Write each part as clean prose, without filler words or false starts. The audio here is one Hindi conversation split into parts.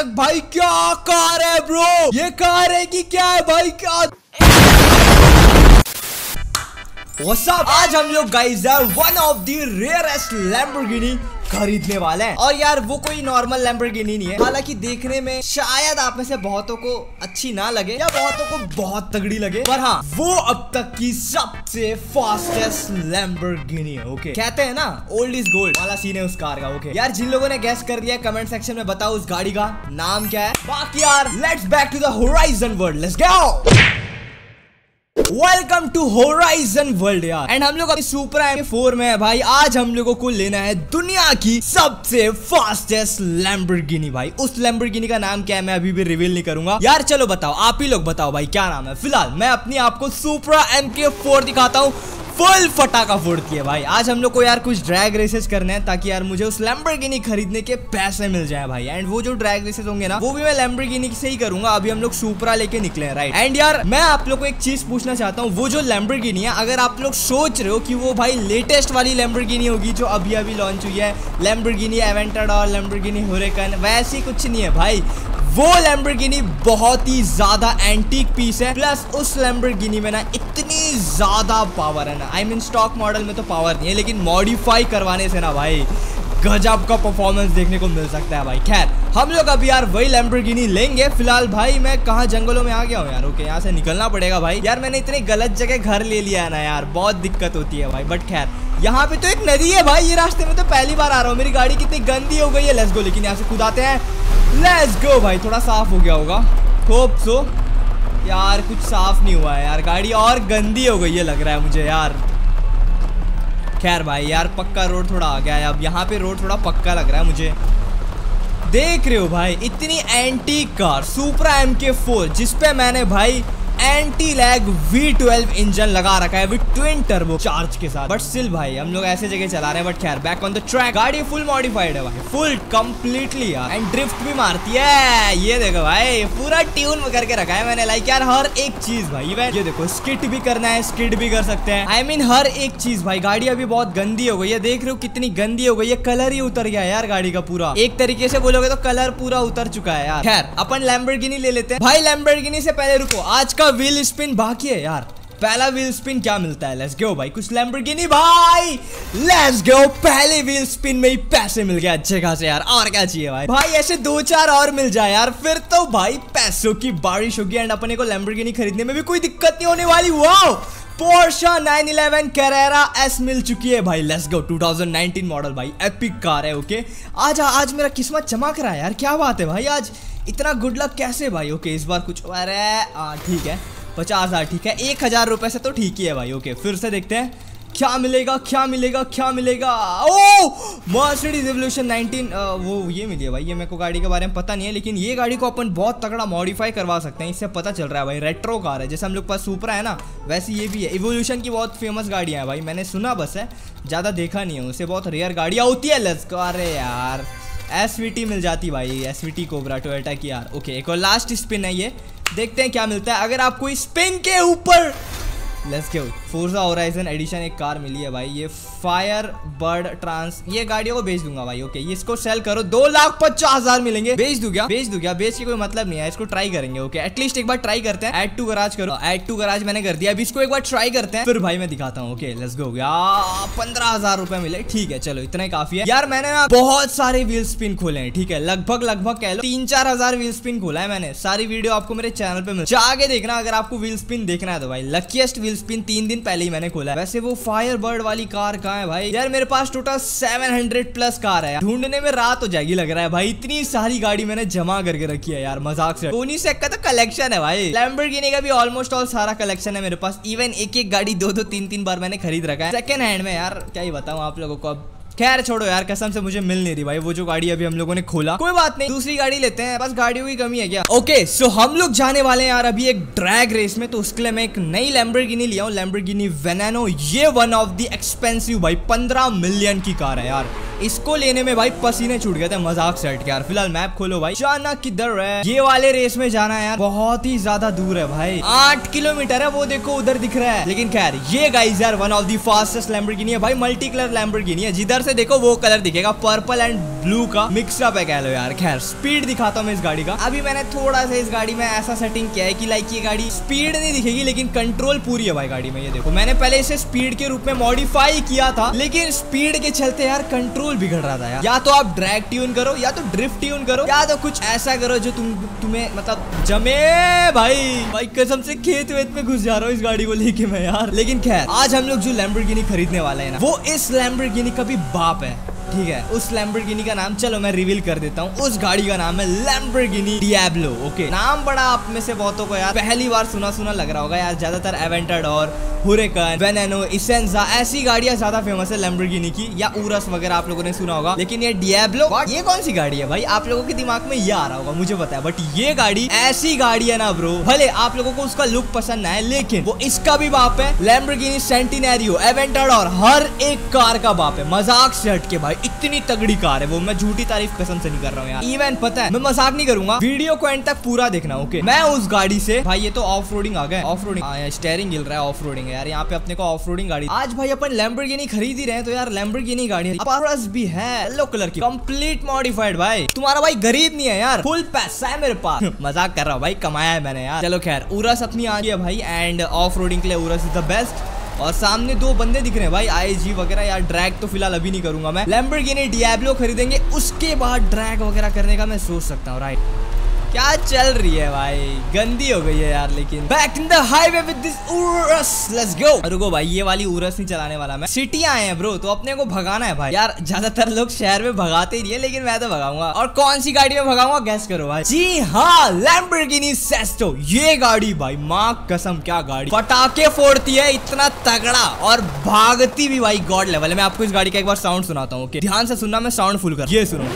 भाई क्या कार है ब्रो, ये कार है कि क्या है भाई, क्या What's up? आज हम लोग गाइस है one of the rarest Lamborghini खरीदने वाले हैं। और यार वो कोई नॉर्मल लैम्बोर्गिनी नहीं है, हालांकि देखने में शायद आप में से बहुतों को अच्छी ना लगे या बहुतों को बहुत तगड़ी लगे, पर हाँ वो अब तक की सबसे फास्टेस्ट लैम्बोर्गिनी है। ओके, कहते हैं ना ओल्ड इज गोल्ड वाला सीन है उस कार का। ओके यार, जिन लोगों ने गैस कर लिया कमेंट सेक्शन में बताओ उस गाड़ी का नाम क्या है। बाकी यार let's back to the Horizon world, let's go. Welcome to Horizon world यार, एंड हम लोग अभी सुपरा M4 में है भाई। आज हम लोगों को लेना है दुनिया की सबसे फास्टेस्ट लैम्बोर्गिनी भाई। उस लैम्बोर्गिनी का नाम क्या है मैं अभी भी रिवील नहीं करूंगा यार। चलो बताओ, आप ही लोग बताओ भाई क्या नाम है। फिलहाल मैं अपनी आपको सुपरा MK4 दिखाता हूँ, फुल फटाका फोड़ती है भाई। आज हम लोग को यार कुछ ड्रैग रेसेस करने हैं ताकि यार मुझे उस लैम्बोर्गिनी खरीदने के पैसे मिल जाए भाई। एंड वो जो ड्रैग रेसेस होंगे ना वो भी मैं लैम्बोर्गिनी से ही करूंगा। अभी हम लोग सुपरा लेके निकले हैं राइट। एंड यार मैं आप लोग को एक चीज पूछना चाहता हूँ, वो जो लैम्बोर्गिनी है अगर आप लोग सोच रहे हो कि वो भाई लेटेस्ट वाली लैम्बोर्गिनी होगी जो अभी अभी लॉन्च हुई है, लैम्बोर्गिनी एवेंटाडोर, लैम्बोर्गिनी हुरिकेन, वैसी कुछ नहीं है भाई। वो लैम्बोर्गिनी बहुत ही ज्यादा एंटीक पीस है, प्लस उस लैम्बोर्गिनी में ना इतनी ज्यादा पावर है ना, आई मीन स्टॉक मॉडल में तो पावर नहीं है लेकिन मॉडिफाई करवाने से ना भाई गजब का परफॉर्मेंस देखने को मिल सकता है भाई। खैर हम लोग अभी यार वही लैम्बोर्गिनी लेंगे। फिलहाल भाई मैं कहाँ जंगलों में आ गया हूँ यार। ओके यहाँ से निकलना पड़ेगा भाई। यार मैंने इतनी गलत जगह घर ले लिया है ना यार, बहुत दिक्कत होती है भाई। बट खैर यहाँ पे तो एक नदी है भाई, ये रास्ते में तो पहली बार आ रहा हूँ। मेरी गाड़ी कितनी गंदी हो गई है। लेट्स गो, लेकिन यहाँ से कूदाते हैं। लेट्स गो भाई, थोड़ा साफ हो गया होगा, होप सो। यार कुछ साफ नहीं हुआ है यार, गाड़ी और गंदी हो गई है लग रहा है मुझे यार। खैर भाई यार पक्का रोड थोड़ा आ गया है, अब यहाँ पे रोड थोड़ा पक्का लग रहा है मुझे। देख रहे हो भाई इतनी एंटीक कार सुपरा MK4 जिसपे मैंने भाई एंटी लैग V12 इंजन लगा रखा है विद ट्विन टर्बो चार्ज के साथ। बट स्टिल भाई हम लोग ऐसे जगह चला रहे हैं। बट खैर बैक ऑन द ट्रैक, गाड़ी फुल मॉडिफाइड है भाई, फुल कंप्लीटली यार। एंड ड्रिफ्ट भी मारती है, ये देखो भाई पूरा ट्यून करके रखा है मैंने। लाइक यार हर एक चीज भाई, ये देखो स्किट भी करना है, स्किड भी कर सकते हैं। आई मीन हर एक चीज भाई। गाड़ी अभी बहुत गंदी हो गई है, देख रहे हो कितनी गंदी हो गई है, कलर ही उतर गया है यार गाड़ी का पूरा। एक तरीके से बोलोगे तो कलर पूरा उतर चुका है यार। खैर अपन लैम्बोर्गिनी ले लेते हैं भाई। लैम्बोर्गिनी से पहले रुको, आज का व्हील स्पिन बाकी है यार। पहला व्हील स्पिन क्या मिलता है, लेट्स गो भाई। कुछ लैम्बोर्गिनी भाई, लेट्स गो। पहले व्हील स्पिन में ही पैसे मिल गए अच्छे खासे यार, और क्या चाहिए भाई। भाई ऐसे 2-4 और मिल जाए यार, फिर तो भाई पैसों की बारिश होगी। एंड अपने को लैम्बोर्गिनी खरीदने में भी कोई दिक्कत नहीं होने वाली। वाओ, पोर्शा 911 कैरेरा S मिल चुकी है भाई। लेट्स गो, 2019 मॉडल भाई, एपिक कार है। ओके आज मेरा किस्मत चमक रहा है यार, क्या बात है भाई, आज इतना गुड लक कैसे भाई। ओके इस बार कुछ, अरे ठीक है 50,000 ठीक है, 1,000 रुपए से तो ठीक ही है भाई। ओके फिर से देखते हैं क्या मिलेगा क्या मिलेगा क्या मिलेगा। ओ मर्सिडीज एवोल्यूशन 19 वो ये मिली है भाई। ये मेरे को गाड़ी के बारे में पता नहीं है, लेकिन ये गाड़ी को अपन बहुत तगड़ा मॉडिफाई करवा सकते हैं, इससे पता चल रहा है भाई। रेट्रो कार है, जैसे हम लोग पास सुपरा है ना वैसे ये भी है। एवोल्यूशन की बहुत फेमस गाड़ियाँ हैं भाई, मैंने सुना बस है, ज़्यादा देखा नहीं है उसे, बहुत रेयर गाड़ियाँ होती है। Let's go. अरे यार SVT मिल जाती भाई, SVT कोबरा टोयोटा की यार। ओके एक और लास्ट स्पिन है, ये देखते हैं क्या मिलता है। अगर आपको स्पिन के ऊपर let's go, Forza Horizon edition एक कार मिली है भाई, ये फायर बर्ड ट्रांस, ये गाड़ियों को बेच दूंगा भाई। ओके ये इसको सेल करो, 2,50,000 मिलेंगे। बेच दूं क्या, बेच दूं क्या, बेच के कोई मतलब नहीं है, इसको ट्राई करेंगे। ओके एटलीस्ट एक बार ट्राई करते हैं। ऐड टू गराज करो, ऐड टू गराज मैंने कर दिया, अभी इसको एक बार ट्राई करते हैं फिर भाई मैं दिखाता हूँ। ओके लेट्स गो। 15,000 रुपए मिले, ठीक है चलो इतना ही काफी है यार। मैंने ना बहुत सारे व्हील स्पिन खोले हैं, ठीक है लगभग कह लो 3-4 व्हील स्पिन खोला है मैंने। सारी वीडियो आपको मेरे चैनल पे मिल जाके देखना अगर आपको व्हील स्पिन देखना है तो भाई। लकीएस्ट व्हील स्पिन 3 दिन पहले ही मैंने खोला है। वैसे वो फायर बर्ड वाली कार कहाँ है भाई। यार मेरे पास टोटल 700 प्लस कार है, ढूंढने में रात हो जाएगी लग रहा है भाई। इतनी सारी गाड़ी मैंने जमा करके रखी है यार, मजाक से। टोनी सेक का तो कलेक्शन है भाई, लैम्बोर्गिनी का भी ऑलमोस्ट ऑल सारा कलेक्शन है मेरे पास। इवन एक गाड़ी 2-2 3-3 बार मैंने खरीद रखा है सेकंड हैंड में यार, क्या ही बताऊं आप लोगों को। अब खैर छोड़ो यार, कसम से मुझे मिल नहीं रही भाई वो जो गाड़ी अभी हम लोगों ने खोला। कोई बात नहीं, दूसरी गाड़ी लेते हैं, बस गाड़ियों की कमी है क्या। ओके सो हम लोग जाने वाले हैं यार अभी एक ड्रैग रेस में, तो उसके लिए मैं एक नई लैम्बोर्गिनी लिया हूँ, लैम्बोर्गिनी वेनेनो। ये वन ऑफ द एक्सपेंसिव भाई 15 मिलियन की कार है यार, इसको लेने में भाई पसीने छूट गए थे मजाक से हट के यार। फिलहाल मैप खोलो भाई, जाना किधर है? ये वाले रेस में जाना है यार, बहुत ही ज्यादा दूर है भाई, 8 किलोमीटर है, वो देखो उधर दिख रहा है। लेकिन खैर ये गाइस यार one of the fastest Lamborghini है भाई, मल्टी कलर लैम्बोर्गिनी है, जिधर से देखो वो कलर दिखेगा, पर्पल एंड ब्लू का मिक्सअप है कह लो यार। खैर स्पीड दिखाता हूँ मैं इस गाड़ी का। अभी मैंने थोड़ा सा इस गाड़ी में ऐसा सेटिंग किया है कि लाइक ये गाड़ी स्पीड नहीं दिखेगी लेकिन कंट्रोल पूरी है भाई गाड़ी में। ये देखो मैंने पहले इसे स्पीड के रूप में मॉडिफाई किया था, लेकिन स्पीड के चलते यार कंट्रोल बिगड़ रहा था यार। या तो आप ड्रैग ट्यून करो, या तो ड्रिफ्ट ट्यून करो, या तो कुछ ऐसा करो जो तुम्हें मतलब जमे भाई कसम से खेत वेत में घुस जा रहा हूँ इस गाड़ी को लेके मैं यार। लेकिन खैर आज हम लोग जो लैम्बोर्गिनी खरीदने वाले हैं ना, वो इस लैम्बोर्गिनी का भी बाप है, ठीक है। उस लैम्बोर्गिनी का नाम चलो मैं रिवील कर देता हूँ। उस गाड़ी का नाम है लैम्बोर्गिनी डियाब्लो। ओके, नाम बड़ा आप में से बहुतों को यार पहली बार सुना सुना लग रहा होगा यार। ज्यादातर एवेंटाडोर, हुरेकन, वेनेनो, इसेंजा ऐसी गाड़ियां ज्यादा फेमस है लैम्बोर्गिनी की, या उरस वगैरह आप लोगों ने सुना होगा। लेकिन ये डियाब्लो ये कौन सी गाड़ी है भाई? आप लोगों के दिमाग में ये आ रहा होगा, मुझे पता है, बट ये गाड़ी ऐसी गाड़ी है ना ब्रो, भले आप लोगों को उसका लुक पसंद ना है लेकिन वो इसका भी बाप है। लैम्बोर्गिनी सेंटिनेरियो, एवेंटाडोर, हर एक कार का बाप है, मजाक से हट के भाई। इतनी तगड़ी कार है वो, मैं झूठी तारीफ कसम से नहीं कर रहा हूँ यार। इवन पता है मैं मजाक नहीं करूंगा, वीडियो को एंड तक पूरा देखना। ओके, मैं उस गाड़ी से भाई, ये तो ऑफ रोडिंग आ गए, ऑफ रोडिंग स्टीयरिंग हिल रहा है, ऑफ रोडिंग है यार यहाँ पे अपने को ऑफ रोडिंग गाड़ी। आज भाई अपन लैम्बोर्गिनी खरीद ही रहे हैं तो यार लैम्बोर्गिनी गाड़ी पास भी है, येलो कलर की, कंप्लीट मॉडिफाइड भाई। तुम्हारा भाई गरीब नहीं है यार, फुल पैसा है मेरे पास। मजाक कर रहा हूँ भाई, कमाया है मैंने यार। चलो खैर उरस अपनी आ गई है भाई, एंड ऑफ रोडिंग के लिए उरस इज द बेस्ट। और सामने दो बंदे दिख रहे हैं भाई, आईजी वगैरह यार। ड्रैग तो फिलहाल अभी नहीं करूंगा मैं, लैम्बोर्गिनी डियाब्लो खरीदेंगे उसके बाद ड्रैग वगैरह करने का मैं सोच सकता हूँ। राइट, क्या चल रही है भाई, गंदी हो गई है यार। लेकिन back in the highway with this Urus, let's go. रुको भाई, ये वाली उरस नहीं चलाने वाला मैं, सिटी आए हैं ब्रो तो अपने को भगाना है भाई यार। ज्यादातर लोग शहर में भगाते ही नहीं है, लेकिन मैं तो भगाऊंगा। और कौन सी गाड़ी में भगाऊंगा गैस करो भाई? जी हाँ, लैम्बोर्गिनी सेस्टो। ये गाड़ी भाई माँ कसम क्या गाड़ी, पटाखे फोड़ती है इतना तगड़ा, और भागती भी भाई गॉड लेवल है। मैं आपको इस गाड़ी का एक बार साउंड सुनाता हूँ, ध्यान से सुनना, मैं साउंड फुल कर, ये सुनो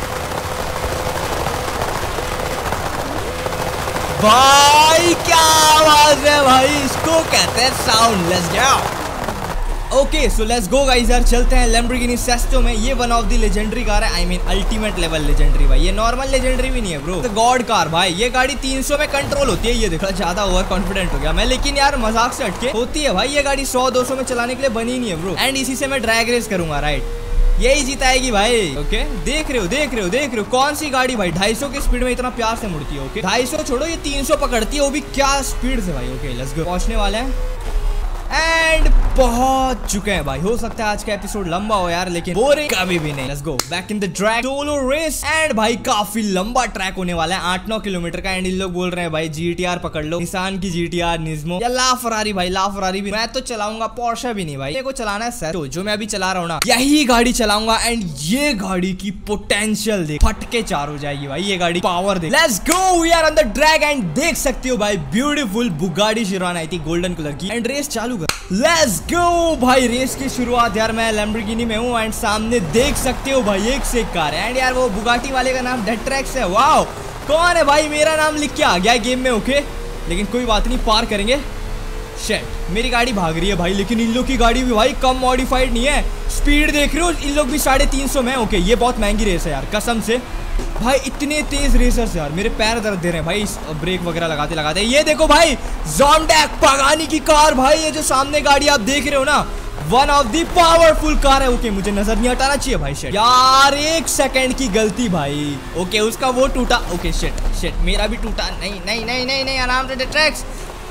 भाई, क्या आवाज है भाई, इसको कहते हैं sound. Let's go. Okay so let's go guys यार, चलते हैं लैम्बोर्गिनी सेस्टो में। ये one of the legendary car है, I mean ultimate level legendary भाई। ये नॉर्मल लेजेंडरी भी नहीं है ब्रो, तो गॉड कार भाई। ये गाड़ी 300 में कंट्रोल होती है, ये देखो ज्यादा ओवर कॉन्फिडेंट हो गया मैं, लेकिन यार मजाक से हटके होती है भाई। ये गाड़ी 100-200 में चलाने के लिए बनी नहीं है ब्रो, एंड इसी से मैं ड्रैग रेस करूंगा। राइट, यही जीताएगी भाई। ओके, देख रहे हो कौन सी गाड़ी भाई 250 की स्पीड में इतना प्यार से मुड़ती है। ओके 250 छोड़ो, ये 300 पकड़ती है, वो भी क्या स्पीड से भाई। ओके लेट्स गो, पहुंचने वाले हैं एंड पहुंच चुके हैं भाई। हो सकता है आज का एपिसोड लंबा हो यार, लेकिन बोरिंग कभी भी नहीं। Let's go back in the track solo race. And भाई काफी लंबा ट्रैक होने वाला है, 8-9 किलोमीटर का। एंड इन लोग बोल रहे हैं भाई जीटीआर पकड़ लो, निसान की जीटीआर, निज्मो या ला फरारी भाई। ला फरारी भी मैं तो चलाऊंगा, पोर्शे भी नहीं भाई। मेरे को चलाना है सर, जो मैं अभी चला रहा हूँ ना, यही गाड़ी चलाऊंगा। एंड ये गाड़ी की पोटेंशियल देख, फटके चार हो जाएगी भाई ये गाड़ी, पावर देख। Let's go, we are on the track. And देख सकते हो भाई ब्यूटीफुल बुगाटी चिरॉन आई थी गोल्डन कलर की। एंड रेस चालू कर, लेट्स गो भाई। रेस की शुरुआत यार मैं लैम्बोर्गिनी में हूँ, एंड सामने देख सकते हो भाई एक से एक कार है। एंड यार वो बुगाटी वाले का नाम डेट्रेक्स है। वाओ, कौन है भाई? मेरा नाम लिख के आ गया गेम में। ओके, लेकिन कोई बात नहीं, पार करेंगे। शिट, मेरी गाड़ी भाग रही है भाई, लेकिन इन लोग की गाड़ी भी भाई कम मॉडिफाइड नहीं है। स्पीड देख रहे हो, इन लोग भी 350 में। ओके, ये बहुत महंगी रेस है यार कसम से भाई। इतने तेज रेसर्स यार, मेरे पैर दर्द दे रहे हैं भाई ब्रेक वगैरह लगाते लगाते। ये देखो भाई ज़ोमैक पागानी की कार भाई, ये जो सामने गाड़ी आप देख रहे हो ना, one of the powerful car है। ओके, मुझे नजर नहीं हटाना चाहिए भाई। शिट यार, 1 सेकंड की गलती भाई। ओके, उसका वो टूटा। ओके शिट, मेरा भी टूटा। नहीं, आराम से ट्रैक्स।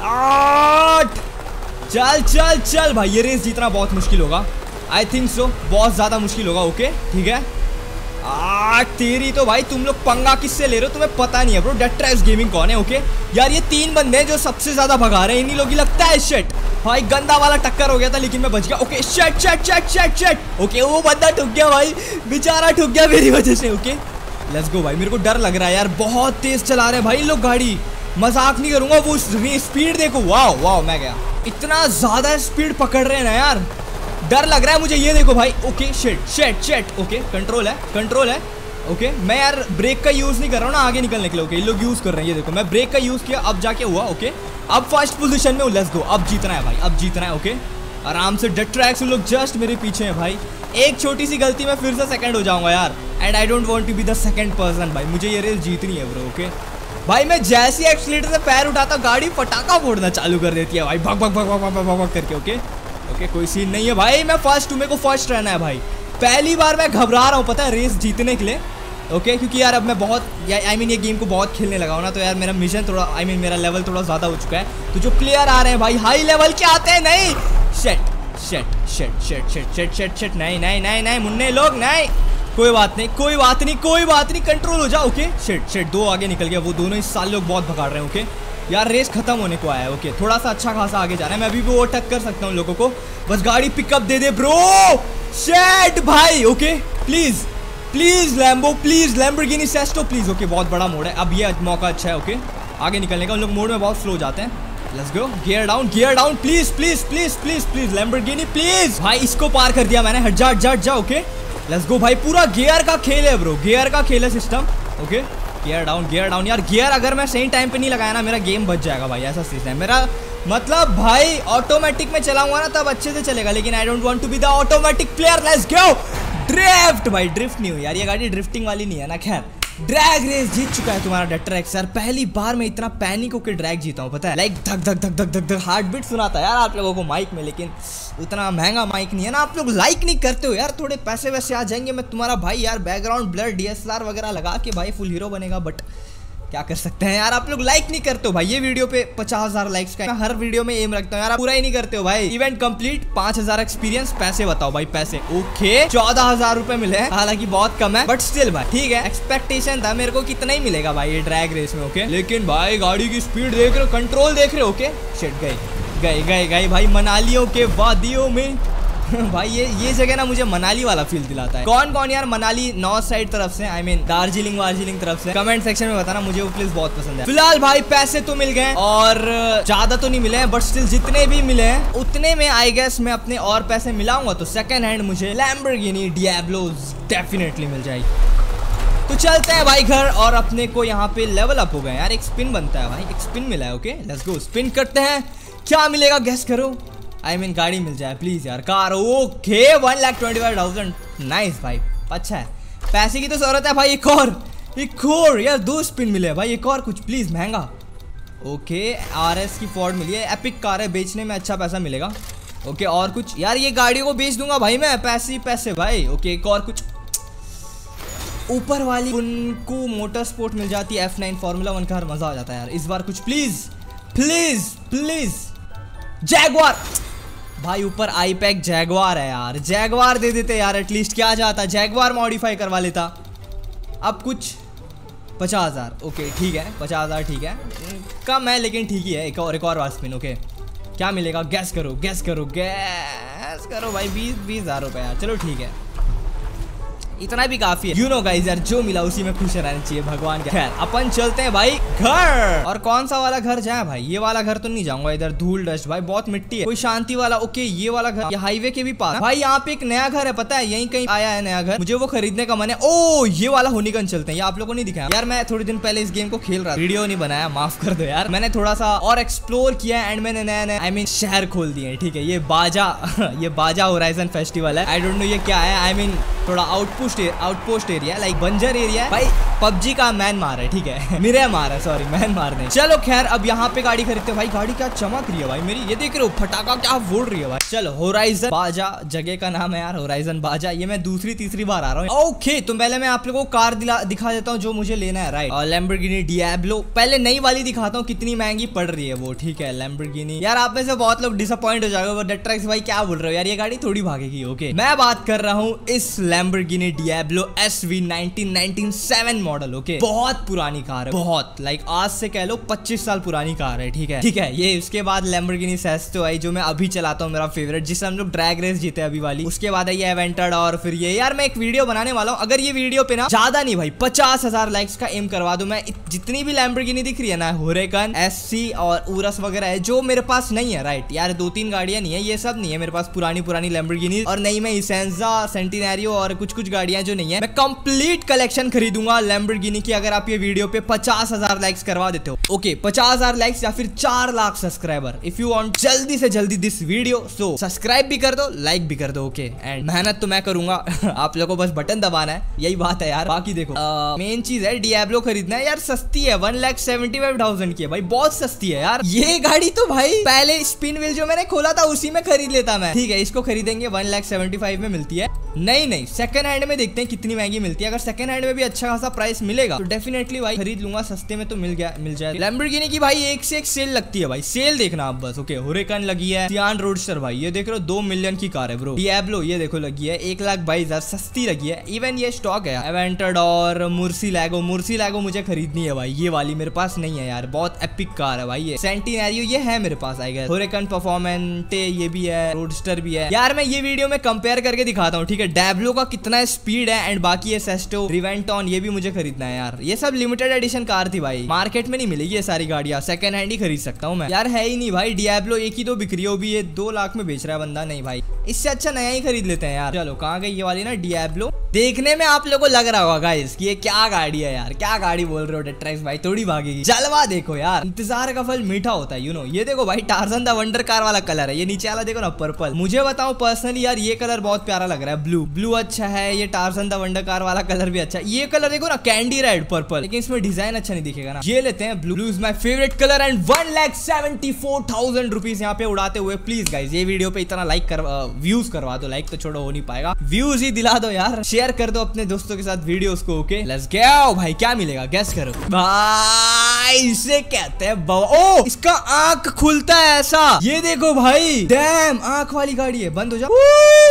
चल भाई, ये रेस जीतना बहुत मुश्किल होगा। आई थिंक सो, बहुत ज्यादा मुश्किल होगा। ओके ठीक है। तेरी तो भाई, तुम लोग पंगा किससे ले रहे हो? तुम्हें पता नहीं है ब्रो डेट्रेक्स गेमिंग कौन है। ओके यार, ये 3 बंदे हैं जो सबसे ज्यादा भगा रहे हैं, इन्हीं लोग ही लगता है। शिट भाई, गंदा वाला टक्कर हो गया था, लेकिन मैं बच गया। Okay shit. ओके, वो बंदा ठुक गया भाई, बेचारा ठुक गया मेरी वजह से। ओके लेट्स गो भाई। मेरे को डर लग रहा है यार, बहुत तेज चला रहे हैं भाई लोग गाड़ी, मजाक नहीं करूंगा। वो स्पीड देखो, वाओ मैं गया। इतना ज्यादा स्पीड पकड़ रहे हैं ना यार, डर लग रहा है मुझे। ये देखो भाई। Okay shit. ओके, कंट्रोल है। ओके, मैं यार ब्रेक का यूज नहीं कर रहा हूँ ना आगे निकलने के लिए। ओके, ये लोग यूज कर रहे हैं, ये देखो मैं ब्रेक का यूज किया, अब जाके हुआ। ओके, अब फर्स्ट पोजीशन में हूँ। लेट्स गो, अब जीतना है भाई, अब जीतना है। ओके आराम से डेड ट्रैक्स लोग जस्ट मेरे पीछे हैं भाई। एक छोटी सी गलती में फिर से सेकंड हो जाऊंगा यार, and I don't want to be the second person भाई। मुझे ये रेस जीतनी है ब्रो। ओके भाई, मैं जैसे ही एक्सीलेटर से पैर उठाता गाड़ी पटाखा फोड़ना चालू कर देती है भाई, भग भग भग भग भग भग करके। ओके ओके, कोई सीन नहीं है भाई, मैं फर्स्ट हूँ, मेरे को फर्स्ट रहना है भाई। पहली बार मैं घबरा रहा हूँ पता है रेस जीतने के लिए। ओके क्योंकि यार अब मैं बहुत आई मीन ये गेम को बहुत खेलने लगा हूँ ना, तो यार मेरा मिशन थोड़ा आई मीन मेरा लेवल थोड़ा ज़्यादा हो चुका है। तो जो प्लेयर आ रहे हैं भाई हाई लेवल के आते हैं। नहीं शेट शेट शेट शेट शेट शेट शेट शेट, नहीं नहीं नहीं नहीं मुन्ने लोग नहीं, कोई बात नहीं कोई बात नहीं कोई बात नहीं, कंट्रोल हो जाओ। ओके शेट शेट, दो आगे निकल गया, वो दोनों इस साल लोग बहुत भगाड़ रहे हैं। ओके यार रेस खत्म होने को आया है। ओके थोड़ा सा अच्छा खासा आगे जा रहा है, मैं अभी भी ओवरटेक कर सकता हूँ लोगों को, बस गाड़ी पिकअप दे दे ब्रो। शेट भाई, okay please please Lambo, please Lamborghini Sesto please. Okay बहुत बड़ा मोड़ है, अब ये मौका अच्छा है ओके आगे निकलने का। उन लोग मोड़ में बहुत स्लो जाते हैं। Let's go, gear down please please please please please Lamborghini please. भाई इसको पार कर दिया मैंने, हट जा हट जा हट जा। ओके लेट्स गो भाई, पूरा गियर का खेल है ब्रो, गियर का खेल है सिस्टम। ओके गियर डाउन यार, गियर अगर मैं सही टाइम पे नहीं लगाया ना मेरा गेम बच जाएगा भाई, ऐसा सिस्टम है मेरा। मतलब भाई ऑटोमेटिक में चलाऊंगा ना तब अच्छे से चलेगा, लेकिन I don't want to be the automatic player. Let's go, drift भाई, ड्रिफ्ट नहीं हुई यार, ये गाड़ी ड्रिफ्टिंग वाली नहीं है ना। खैर ड्रैग रेस जीत चुका है तुम्हारा डेड ट्रैक्स यार। पहली बार मैं इतना पैनिक होकर ड्रैग जीता हूँ पता है, लाइक धक धक धक धक धक धक हार्ट बीट सुनाता है यार आप लोगों को माइक में, लेकिन उतना महंगा माइक नहीं है ना। आप लोग लाइक नहीं करते हो यार, थोड़े पैसे वैसे आ जाएंगे, मैं तुम्हारा भाई यार बैकग्राउंड ब्लर DSLR वगैरह लगा के भाई फुल हीरो बनेगा, बट क्या कर सकते हैं यार, आप लोग लाइक नहीं करते हो भाई। ये वीडियो पे 50,000 लाइक्स का मैं हर वीडियो में एम रखता हूँ यार, पूरा ही नहीं करते हो भाई। इवेंट कंप्लीट, 5,000 एक्सपीरियंस, पैसे बताओ भाई पैसे। ओके 14,000 रुपए मिले हैं, हालांकि बहुत कम है बट स्टिल भाई ठीक है। एक्सपेक्टेशन था मेरे को कितना ही मिलेगा भाई ये ड्रैग रेस में। ओके लेकिन भाई गाड़ी की स्पीड देख रहे हो, कंट्रोल देख रहे हो। ओके शिट, गए भाई मनालियों के वादियों में भाई ये जगह ना मुझे मनाली वाला फील दिलाता है। कौन कौन यार मनाली नॉर्थ साइड तरफ से आई मीन दार्जिलिंग तरफ से कमेंट सेक्शन में बताना, मुझे वो प्लेस बहुत पसंद है। फिलहाल भाई पैसे तो मिल गए और ज्यादा तो नहीं मिले हैं, बट स्टिल जितने भी मिले हैं उतने में आई गेस मैं अपने और पैसे मिलाऊंगा तो सेकंड हैंड मुझे लैम्बोर्गिनी डियाब्लो डेफिनेटली मिल जाएगी। तो चलते हैं भाई घर, और अपने को यहाँ पे लेवल अप हो गए यार। एक स्पिन बनता है भाई, एक स्पिन मिला है। ओके लेट्स गो, स्पिन करते हैं, क्या मिलेगा गेस करो। आई मीन गाड़ी मिल जाए प्लीज यार, कार। ओके 1,25,000, नाइस भाई, अच्छा है। पैसे की तो जरूरत है भाई, एक और यार, 2 स्पिन मिले भाई, एक और कुछ प्लीज महंगा। ओके RS की फोर्ड मिली है, एपिक कार है, बेचने में अच्छा पैसा मिलेगा। ओके और कुछ यार, ये गाड़ी को बेच दूंगा भाई मैं, पैसे भाई। ओके एक और कुछ, ऊपर वाली उनको मोटर स्पोर्ट मिल जाती है, F9 फॉर्मूला 1 कार, मजा आ जाता है यार। इस बार कुछ प्लीज जैगवार भाई, ऊपर आईपैक जैगवार है यार, जैगवार दे देते यार एटलीस्ट, क्या जाता, जैगवार मॉडिफाई करवा लेता। अब कुछ 50,000, ओके ठीक है 50,000 ठीक है, कम है लेकिन ठीक ही है। एक और बार स्पिन। ओके क्या मिलेगा, गैस करो भाई, 20,000 रुपये यार, चलो ठीक है इतना भी काफी है। यू नो गाइस यार, जो मिला उसी में खुश रहना चाहिए भगवान का। खैर अपन चलते हैं भाई घर। और कौन सा वाला घर जाए भाई, ये वाला घर तो नहीं जाऊंगा, इधर धूल डस्ट भाई बहुत मिट्टी है। कोई शांति वाला, ओके ये वाला घर, ये हाईवे के भी पास भाई। यहाँ पे एक नया घर है पता है, यहीं कहीं आया है नया घर, मुझे वो खरीदने का मन है। ओ ये वाला होनीगंज चलते हैं, ये आप लोगों को नहीं दिखाया यार, मैं थोड़े दिन पहले इस गेम को खेल रहा था, वीडियो नहीं बनाया, माफ कर दो यार। मैंने थोड़ा सा और एक्सप्लोर किया एंड मैंने नया आई मीन शहर खोल दिए, ठीक है। ये बाजा होराइजन फेस्टिवल है, आई डोंट नो ये क्या है, आई मीन थोड़ा आउटपोस्ट एरिया, लाइक बंजर एरिया है भाई। PUBG का मैन मार है, ठीक है मेरे मार है, सॉरी मैन मार नहीं। चलो खैर अब यहाँ पे गाड़ी खरीदते भाई, गाड़ी क्या चमक रही है भाई मेरी, ये देख रहे हो फटाका क्या फोड़ रही है भाई। चलो होराइजन बाजा जगह का नाम है यार, होराइजन बाजा। ये मैं तीसरी बार आ रहा हूँ। ओके तो पहले मैं आप लोगों को कार दिखा देता हूँ जो मुझे लेना है, राइट। और लैम्बोर्गिनी डियाब्लो, पहले नई वाली दिखाता हूँ कितनी महंगी पड़ रही है वो, ठीक है। लैम्बोर्गिनी यार, आप में से बहुत लोग डिसअपॉइंट हो जाएगा, डेड ट्रैक्स भाई क्या बोल रहे हो यार, ये गाड़ी थोड़ी भागेगी। ओके मैं बात कर रहा हूँ इस Lamborghini Diablo SV 1997 model. Okay बहुत पुरानी कार है, बहुत लाइक आज से कह लो 25 साल पुरानी कार है, ठीक है। ये उसके बाद लैम्बोर्गिनी सेस्टो आई जो मैं अभी चलाता हूँ, मेरा फेवरेट, जिससे हम लोग ड्रैग रेस जीते अभी वाली। उसके बाद है ये एवेंटेड, और फिर ये यार मैं एक वीडियो बनाने वाला हूँ, अगर ये वीडियो पे ना ज्यादा नहीं भाई 50,000 लाइक्स का एम करवा दूं, मैं जितनी भी लैम्बोर्गिनी दिख रही है ना, हुरेकन SC और उरस वगैरह है जो मेरे पास नहीं है, राइट यार 2-3 गाड़ियां नहीं है, ये सब नहीं है मेरे पास, पुरानी लैम्बोर्गिनी और नई में इसेंजा, सेंटिनेरियो और कुछ गाड़ियां गाड़ियां जो नहीं है, मैं कंप्लीट कलेक्शन खरीदूंगा लैम्बोर्गिनी की, अगर आप ये वीडियो पे 50,000 लाइक्स करवा देते हो। ओके 50,000 लाइक्स या फिर 4 lakh subscriber. If you want जल्दी से जल्दी दिस वीडियो, सो सब्सक्राइब भी कर दो, लाइक भी कर दो। ओके एंड मेहनत तो मैं करूंगा आप लोगों को बस बटन दबाना है, यही बात है यार। बाकी देखो मेन चीज है डियाब्लो खरीदना है यार, सस्ती है 1,75,000 की है भाई, बहुत सस्ती है यार। ये गाड़ी तो भाई पहले स्पिन व्हील जो मैंने खोला था उसी में खरीद लेता मैं। ठीक है इसको खरीदेंगे, 1,75,000 में मिलती है। नहीं सेकंड हैंड में देखते हैं कितनी महंगी मिलती है। अगर सेकंड हैंड में भी अच्छा खासा प्राइस मिलेगा तो डेफिनेटली भाई खरीद लूंगा, सस्ते में तो मिल जाए। लैम्बोर्गिनी की भाई एक से एक सेल लगती है भाई, सेल देखना आप बस। ओके हुरेकन लगी है, सियान रोडस्टर भाई ये देख रहे हो 2 मिलियन की कार है ब्रो। डियाब्लो ये देखो लगी है 1,22,000, सस्ती लगी है। इवन ये स्टॉक है एवेंटडोर, मुर्सिलैगो मुझे खरीदनी है भाई, ये वाली मेरे पास नहीं है यार, बहुत एपिक कार है भाई। ये सेंटिनेरियो ये है मेरे पास आई गेस, हुरेकन परफॉर्मेंटे ये भी है, रोडस्टर भी है यार। मैं ये वीडियो में कंपेयर करके दिखाता हूँ ठीक है, डैब्लो का कितना स्पीड है एंड बाकी ये सेस्टो, रिवेंटॉन ये भी मुझे खरीदना है यार। ये सब लिमिटेड एडिशन कार थी भाई, मार्केट में नहीं मिलेगी ये सारी गाड़ियां, सेकंड हैंड ही खरीद सकता हूँ मैं यार। है ही नहीं भाई डियाब्लो, एक ही तो बिक रही है, भी ये 2 लाख में बेच रहा है बंदा। नहीं भाई इससे अच्छा नया ही खरीद लेते हैं यार। चलो कहाँ गई ये वाली ना डियाब्लो। देखने में आप लोगों को लग रहा होगा गाइस कि ये क्या गाड़ी है यार, क्या गाड़ी बोल रहे हो टेट्रेक्स भाई, थोड़ी भागेगी। जलवा देखो यार, इंतजार का फल मीठा होता है यू नो। ये देखो भाई टार्जन द वंडर कार वाला कलर है, ये नीचे वाला देखो ना पर्पल। मुझे बताओ पर्सनली यार ये कलर बहुत प्यारा लग रहा है, ब्लू अच्छा है, ये टार्जन द वंडर कार वाला कलर भी अच्छा है। ये कलर देखो ना कैंडी रेड पर्पल, लेकिन इसमें डिजाइन अच्छा नहीं दिखेगा ना। ये लेते हैं blue is my favourite colour and 1,74,000 rupees यहाँ पे उड़ाते हुए। प्लीज गाइज ये वीडियो पे इतना लाइक कर, व्यूज करवा दो, लाइक तो छोड़ो हो नहीं पाएगा, व्यूज ही दिला दो यार। शेयर कर दो अपने दोस्तों के साथ वीडियोस को। ओके लेट्स गो भाई, क्या मिलेगा गैस करो भाई। इसे कहते हैं ओ इसका आंख खुलता है ऐसा, ये देखो भाई डैम आंख वाली गाड़ी है। बंद हो जा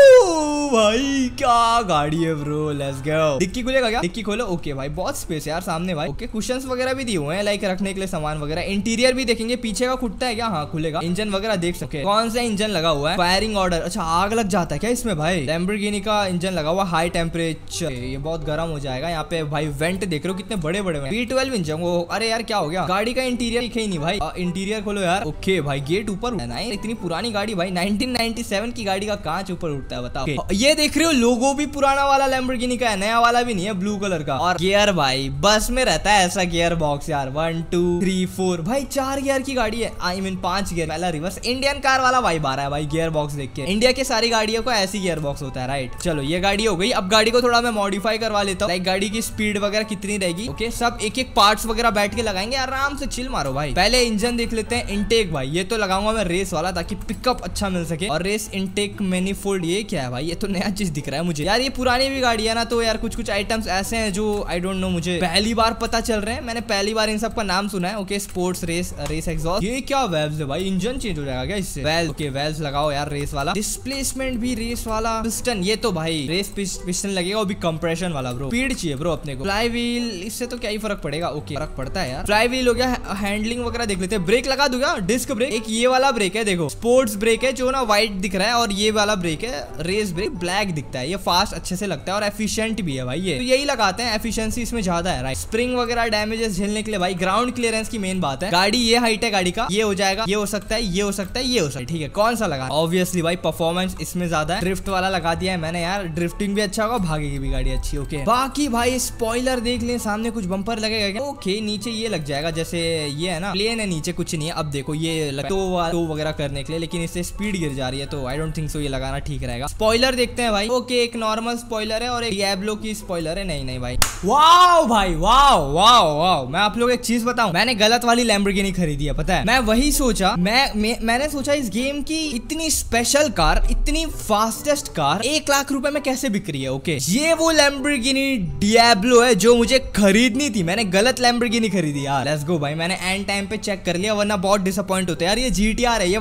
भाई, क्या गाड़ी है ब्रो, लेट्स गो। डिक्की खुलेगा क्या? डिक्की खोलो। ओके भाई बहुत स्पेस है यार सामने भाई। ओके कुशंस वगैरह भी दिए हुए हैं लाइक रखने के लिए सामान वगैरह। इंटीरियर भी देखेंगे, पीछे का खुलता है क्या? हाँ खुलेगा। इंजन वगैरह देख सकते हैं, कौन सा इंजन लगा हुआ है, फायरिंग ऑर्डर। अच्छा आग लग जाता है क्या इसमें भाई? लैम्बोर्गिनी का इंजन लगा हुआ, हाई टेम्परेचर, ये बहुत गर्म हो जाएगा। यहाँ पे भाई वेंट देख रहे हो कितने बड़े बड़े V12 इंजन। वो अरे यार क्या हो गया, गाड़ी का इंटीरियर दिखे ही नहीं भाई। इंटीरियर खोलो यार। ओके भाई गेट ऊपर है, इतनी पुरानी गाड़ी भाई, 1997 की गाड़ी का कांच ऊपर उठता है बताओ। ये देख रहे हो लोगो भी पुराना वाला लैम्बोर्गिनी का है, नया वाला भी नहीं है, ब्लू कलर का। और गियर भाई बस में रहता है ऐसा गियर बॉक्स यार, 1 2 3 4 भाई 4 गियर की गाड़ी है, आई मीन 5 गियर। पहला रिवर्स इंडियन कार वाला वाइब आ रहा है भाई गियर बॉक्स देख के। इंडिया के सारी गाड़ियों को ऐसी गियर बॉक्स होता है राइट। चलो ये गाड़ी हो गई, अब गाड़ी को थोड़ा मैं मॉडिफाई करवा लेता हूँ, लाइक गाड़ी की स्पीड वगैरह कितनी रहेगी। ओके सब एक एक पार्ट्स वगैरह बैठ के लगाएंगे, आराम से चिल मारो भाई। पहले इंजन देख लेते हैं, इनटेक भाई ये तो लगाऊंगा मैं रेस वाला ताकि पिकअप अच्छा मिल सके। और रेस इनटेक मैनिफोल्ड, ये क्या है भाई, ये तो नया चीज दिख रहा है मुझे यार। ये पुरानी भी गाड़ी है ना, तो यार कुछ आइटम्स ऐसे हैं जो आई डोंट नो, मुझे पहली बार पता चल रहे हैं, मैंने पहली बार इन सब का नाम सुना है। ओके स्पोर्ट्स रेस एग्जॉस्ट, ये क्या वेल्व्स है भाई, इंजन चेंज हो जाएगा क्या इससे? वेल्व ओके वेल्व्स लगाओ यार रेस वाला। डिस्प्लेसमेंट भी रेस वाला, पिस्टन ये तो भाई रेस पिस्टन लगेगा, वो भी कंप्रेशन वाला ब्रो। स्पीड चाहिए ब्रो अपने को। फ्लाई व्हील इससे तो क्या ही फर्क पड़ेगा। ओके फर्क पड़ता है यार। फ्लाई व्हील हो गया, हैंडलिंग वगैरह देख लेते हैं। ब्रेक लगा दूंगा, डिस्क ब्रेक, एक ये वाला ब्रेक है देखो, स्पोर्ट्स ब्रेक है जो ना व्हाइट दिख रहा है, और ये वाला ब्रेक है रेस ब्रेक, ब्लैक दिखता है। ये फास्ट अच्छे से लगता है और एफिशिएंट भी है भाई ये, तो यही लगाते हैं, एफिशिएंसी इसमें ज्यादा है राइट। स्प्रिंग वगैरह डैमेजेस झेलने के लिए भाई, ग्राउंड क्लियरेंस की मेन बात है। गाड़ी ये हाइट है गाड़ी का, ये हो जाएगा, ये हो सकता है, ये हो सकता है, ये हो सकता है। ठीक है कौन सा लगा? ऑब्वियसली भाई परफॉर्मेंस इसमें ज्यादा है, ड्रिफ्ट वाला लगा दिया है मैंने यार, ड्रिफ्टिंग भी अच्छा होगा, भागेगी भी गाड़ी अच्छी। ओके बाकी भाई स्पॉइलर देख लें, सामने कुछ बम्पर लगेगा क्या? ओके नीचे ये लग जाएगा, जैसे ये है ना प्लेन है, नीचे कुछ नहीं है। अब देखो ये तो वगैरह करने के लिए, लेकिन इससे स्पीड गिर जा रही है, तो आई डोंट थिंक सो ये लगाना ठीक रहेगा। स्पॉइलर देखते हैं भाई। ओके एक नॉर्मल स्पॉइलर है और एक डियाब्लो की स्पॉइलर है। नहीं भाई वाओ भाई वाओ वाओ वाओ, मैं आप लोग एक चीज बताऊं, मैंने गलत वाली लैम्बोर्गिनी खरीदी है पता है। मैं वही सोचा, मैंने सोचा इस गेम की इतनी स्पेशल कार, इतनी फास्टेस्ट कार 1 लाख रुपए में कैसे बिक रही है। ओके ये वो लैम्बोर्गिनी डियाब्लो है जो मुझे खरीदनी थी, मैंने गलत लैम्बोर्गिनी खरीदी यार। लेट्स गो भाई, मैंने एंड टाइम पे चेक कर लिया, वरना बहुत डिसअपॉइंट होते यार। ये GTR है, ये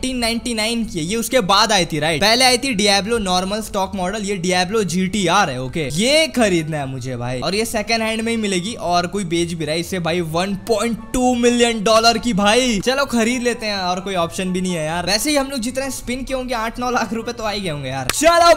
1999 की है, ये उसके बाद आई थी राइट। पहले आई थी डियाब्लो नॉर्मल स्टॉक मॉडल, ये डियाब्लो GTR है। ओके ये खरीदना है मुझे भाई, और ये सेकंड हैंड में ही मिलेगी, और कोई बेच भी रहा है इसे भाई $1.2 मिलियन की भाई। चलो खरीद लेते हैं, और कोई ऑप्शन भी नहीं है यार। वैसे ही हम लोग जितने स्पिन किए होंगे 8-9 लाख रुपए तो आ ही गए होंगे यार। चलो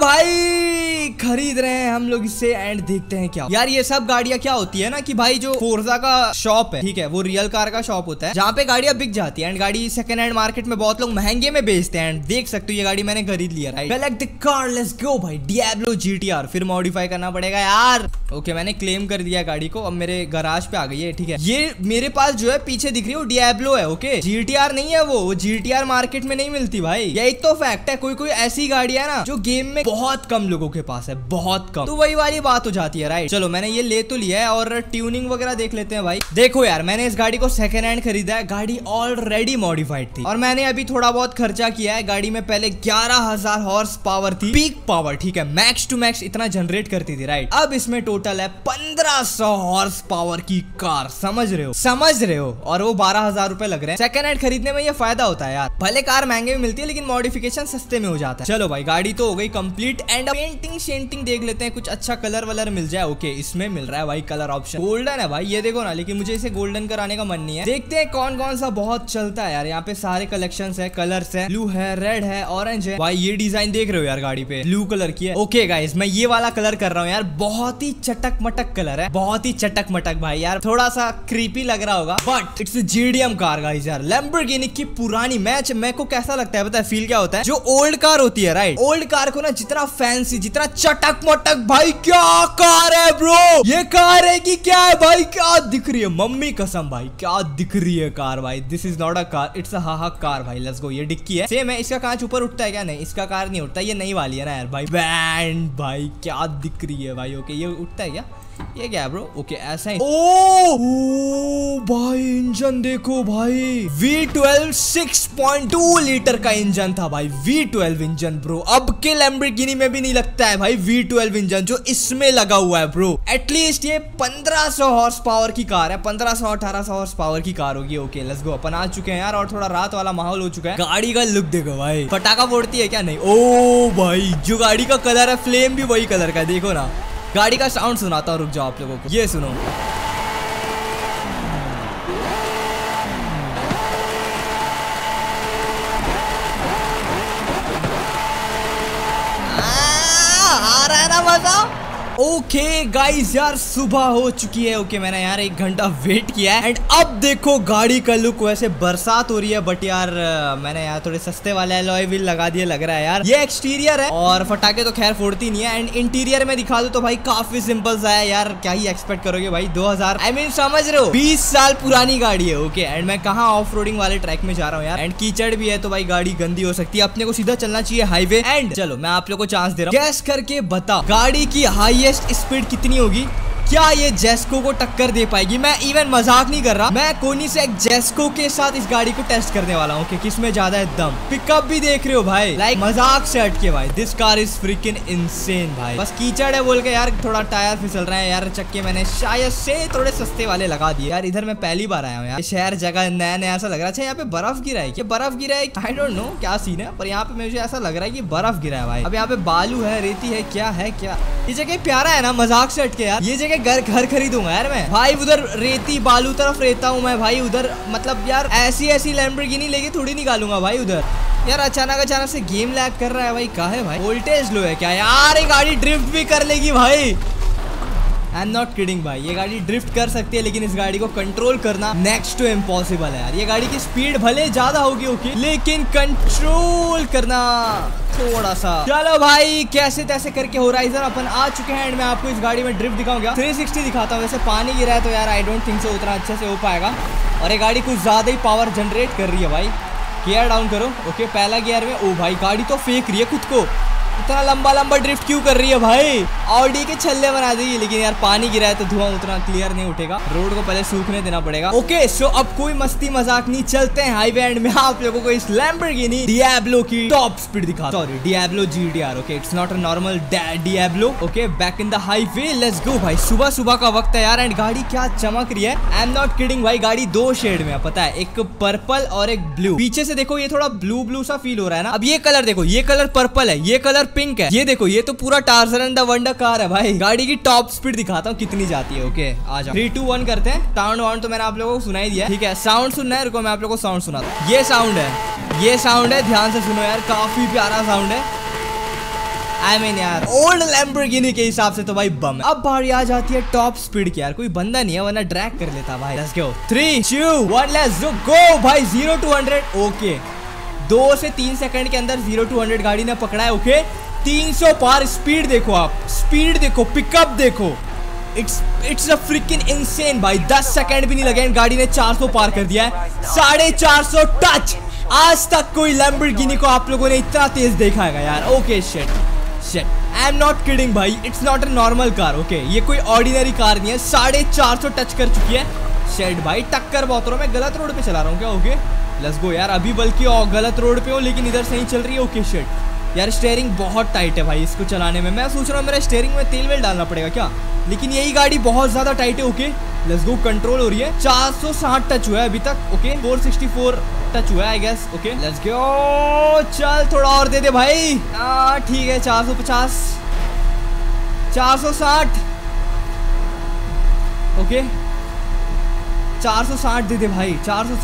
भाई खरीद रहे हैं हम लोग इससे, एंड देखते हैं क्या यार। ये सब गाड़ियां क्या होती है ना कि भाई जो फोर्जा का शॉप है ठीक है, वो रियल कार का शॉप होता है जहाँ पे गाड़ियां बिक जाती है, एंड गाड़ी सेकंड हैंड मार्केट में बहुत लोग महंगे में बेचते हैं। देख सकते हो ये गाड़ी मैंने खरीद लिया right. Collect the car, let's let's go भाई, डियाब्लो GTR फिर मॉडिफाई करना पड़ेगा यार। ओके मैंने क्लेम कर दिया गाड़ी को, अब मेरे गराज पे आ गई है। ठीक है, ये मेरे पास जो है पीछे दिख रही है वो डियाब्लो है। ओके GTR नहीं है वो GTR मार्केट में नहीं मिलती भाई, यही तो फैक्ट है। कोई कोई ऐसी गाड़ी है ना जो गेम में बहुत कम लोगों के पास है, बहुत कम, तो वही वाली बात हो जाती है राइट। चलो मैंने ये ले तो लिया है और ट्यूनिंग वगैरह देख लेते हैं भाई। देखो यार मैंने इस गाड़ी को सेकंड हैंड खरीदा है, गाड़ी ऑलरेडी मॉडिफाइड थी और मैंने अभी थोड़ा बहुत खर्चा किया है। गाड़ी में पहले 11,000 हॉर्स पावर थी, पीक पावर, ठीक है, मैक्स टू मैक्स इतना जनरेट करती थी राइट। अब इसमें टोटल है 1500 हॉर्स पावर की कार, समझ रहे हो, और वो 12,000 रुपए लग रहे हैं। सेकंड हैंड खरीदने में ये फायदा होता है यार, भले कार महंगे में मिलती है लेकिन मॉडिफिकेशन सस्ते में हो जाता है। चलो भाई गाड़ी तो हो गई कंप्लीट एंड पेंटिंग शेंटिंग देख लेते हैं, कुछ अच्छा कलर वलर मिल जाए। ओके इसमें मिल रहा है भाई कलर ऑप्शन, गोल्डन है भाई ये देखो ना, लेकिन मुझे इसे गोल्डन कराने का मन नहीं है। देखते हैं कौन कौन सा बहुत चलता है यार। यहाँ पे सारे कलेक्शंस है, कलर्स है, ब्लू है, रेड है, ऑरेंज है। भाई ये डिजाइन देख रहे हो यार गाड़ी पे, ब्लू कलर की है। ओके गाइस मैं ये वाला कलर कर रहा हूँ यार, बहुत ही चटक मटक कलर है, बहुत ही चटक मटक भाई यार, थोड़ा सा क्रीपी लग रहा होगा but it's GDM car guys यार, लैम्बोर्गिनी की पुरानी। मेरे को कैसा लगता है पता है, फील क्या होता है, जो ओल्ड कार होती है राइट, ओल्ड कार को ना जितना फैंसी, जितना चटक मटक, भाई क्या कार है ब्रो, ये कार है कि क्या है भाई, क्या दिख रही है, मम्मी कसम भाई क्या दिख रही है कार भाई। This is not a car, it's a haha car भाई। लेट्स गो, ये डिक्की है सेम है, इसका कांच ऊपर उठता है क्या, नहीं इसका कार नहीं उठता, ये नई वाली है ना यार भाई। बैंड भाई क्या दिख रही है भाई। ओके ये उठता है क्या, ये क्या है ब्रो। ओके ऐसा ही, ओ भाई इंजन देखो भाई, V12 6.2 लीटर का इंजन था भाई, V12 इंजन ब्रो। अब के लैम्बोर्गिनी में भी नहीं लगता है भाई V12 इंजन जो इसमें लगा हुआ है ब्रो। एटलीस्ट ये 1500 हॉर्स पावर की कार है, 1500-1800 हॉर्स पावर की कार होगी। ओके लेट्स गो, अपन आ चुके हैं यार और थोड़ा रात वाला माहौल हो चुका है। गाड़ी का लुक देखो भाई, पटाखा फोड़ती है क्या, नहीं। ओ भाई जो गाड़ी का कलर है, फ्लेम भी वही कलर का है, देखो ना। गाड़ी का साउंड सुनाता हूँ, रुक जाओ आप लोगों को, ये सुनो। आ रहा है ना मजा। ओके गाइस यार सुबह हो चुकी है। ओके मैंने यार 1 घंटा वेट किया है एंड अब देखो गाड़ी का लुक। वैसे बरसात हो रही है बट यार मैंने यार थोड़े सस्ते वाले एलॉय व्हील लगा दिए, लग रहा है यार। ये एक्सटीरियर है और फटाके तो खैर फोड़ती नहीं है। एंड इंटीरियर में दिखा दो तो भाई काफी सिंपल सा है यार, क्या ही एक्सपेक्ट करोगे भाई। 2000 समझ रहे हो, 20 साल पुरानी गाड़ी है। ओके एंड मैं कहाँ ऑफ रोडिंग वाले ट्रैक में जा रहा हूँ यार, एंड कीचड़ भी है तो भाई गाड़ी गंदी हो सकती है। अपने को सीधा चलना चाहिए हाईवे। एंड चलो मैं आप लोगों को चांस दे रहा हूँ, गैस करके बता गाड़ी की हाईएस्ट स्पीड कितनी होगी, क्या ये जेस्को को टक्कर दे पाएगी। मैं इवन मजाक नहीं कर रहा, मैं कोनी से एक जेस्को के साथ इस गाड़ी को टेस्ट करने वाला हूँ कि किसमें ज्यादा है दम। पिकअप भी देख रहे हो भाई, लाइक मजाक से हटके भाई, this car is freaking insane भाई। बस कीचड़ है बोल के यार थोड़ा टायर फिसल रहा है यार, चक्के मैंने शायद से थोड़े सस्ते वाले लगा दिए यार। इधर मैं पहली बार आया हूँ यार, शहर जगह नया नया ऐसा लग रहा है। अच्छा यहाँ पे बर्फ गिरा है, बर्फ गिरा है, आई डोंट नो क्या सीन है, पर यहाँ पे मुझे ऐसा लग रहा है कि बर्फ गिरा है भाई। अब यहाँ पे बालू है, रेती है, क्या है क्या। ये जगह प्यारा है ना, मजाक से हटके यार। ये जगह घर खरीदूंगा यार मैं भाई, उधर रेती बालू तरफ रहता हूँ मैं भाई उधर, मतलब यार ऐसी लैम्बोर्गिनी लेके थोड़ी निकालूंगा भाई उधर। यार अचानक से गेम लैग कर रहा है भाई, कहाँ है भाई, वोल्टेज लो है क्या यार। ये गाड़ी ड्रिफ्ट भी कर लेगी भाई, आई एम नॉट किडिंग भाई। ये गाड़ी ड्रिफ्ट कर सकती है लेकिन इस गाड़ी को कंट्रोल करना नेक्स्ट टू इम्पॉसिबल है यार। ये गाड़ी की स्पीड भले ज्यादा होगी ओके, लेकिन कंट्रोल करना थोड़ा सा। चलो भाई कैसे तैसे करके होराइजन अपन आ चुके हैं एंड मैं आपको इस गाड़ी में ड्रिफ्ट दिखाऊंगा। 360 दिखाता हूँ। वैसे पानी गिरा है तो यार आई डोंट थिंक सो उतना अच्छे से हो पाएगा, और ये गाड़ी कुछ ज्यादा ही पावर जनरेट कर रही है भाई। गियर डाउन करो। ओके पहला गियर में, ओ भाई गाड़ी तो फेंक रही है खुद को, इतना लंबा ड्रिफ्ट क्यों कर रही है भाई। ऑडी के छल्ले बना देगी, लेकिन यार पानी गिरा है तो धुआं उतना क्लियर नहीं उठेगा, रोड को पहले सूखने देना पड़ेगा। ओके सो अब कोई मस्ती मजाक नहीं, चलते हैं हाईवे एंड में आप लोगों को इस लैम्बोर्गिनी डियाब्लो की टॉप स्पीड दिखा। Sorry Diablo GTR। Okay it's not a normal Diablo. Okay back in the highway, let's go भाई। सुबह सुबह का वक्त है यार एंड गाड़ी क्या चमक रही है, आई एम नॉट किडिंग भाई। गाड़ी 2 शेड में है पता है, एक पर्पल और एक ब्लू। पीछे से देखो ये थोड़ा ब्लू सा फील हो रहा है ना। अब ये कलर देखो, ये कलर पर्पल है, ये कलर पिंक है। ये देखो ये तो पूरा Tarzan and the wonder car है भाई। गाड़ी की टॉप स्पीड दिखाता हूँ कितनी जाती है। ओके आ जाओ, 3 2 1 करते हैं। साउंड वाउंड तो मैंने आप लोगों को सुनाई दिया, ठीक है। साउंड सुनना है, रुको मैं आप लोगों को साउंड सुनाता हूँ। ये साउंड है, ये साउंड है, ध्यान से सुनो यार, काफी प्यारा साउंड है। आई मीन यार ओल्ड लैम्बोर्गिनी के हिसाब से तो भाई बम है। अब बारी आ जाती है टॉप स्पीड की यार, कोई बंदा नहीं है वरना ड्रैग कर लेता भाई। लेट्स गो 3 2 1 लेट्स गो भाई। 0 to 100 ओके 2 से 3 सेकंड के अंदर 0 to 100 गाड़ी ने पकड़ा है। ओके 300 पार। स्पीड देखो आप, स्पीड देखो, पिकअप देखो, इट्स अ फ्रिकिंग इनसेन भाई। 10 सेकंड भी नहीं लगे, गाड़ी ने 400 पार कर दिया है। 450 टच। आज तक कोई लैम्बोर्गिनी को आप लोगों ने इतना तेज देखा है यार। Okay shit, I am not kidding भाई, it's not a normal car. Okay ये कोई ऑर्डिनरी कार नहीं है। 450 टच कर चुकी है। शेट भाई टक्कर बहुत रहा, मैं गलत रोड पे चला रहा हूँ क्या? ओके लेट्स गो यार, अभी बल्कि गलत रोड पे हो लेकिन इधर सही चल रही है। ओके शिट यार, स्टीयरिंग बहुत टाइट है भाई इसको चलाने में। मैं सोच रहा हूँ मेरा स्टीयरिंग में तेल वेल डालना पड़ेगा क्या, लेकिन यही गाड़ी बहुत ज्यादा टाइट है। ओके लेट्स गो, कंट्रोल हो रही है। 460 टच हुआ है अभी तक। ओके 464 टच हुआ है I guess. Okay let's go, चल थोड़ा और दे दे भाई। ठीक है 450, 460। ओके 460 दे दे भाई,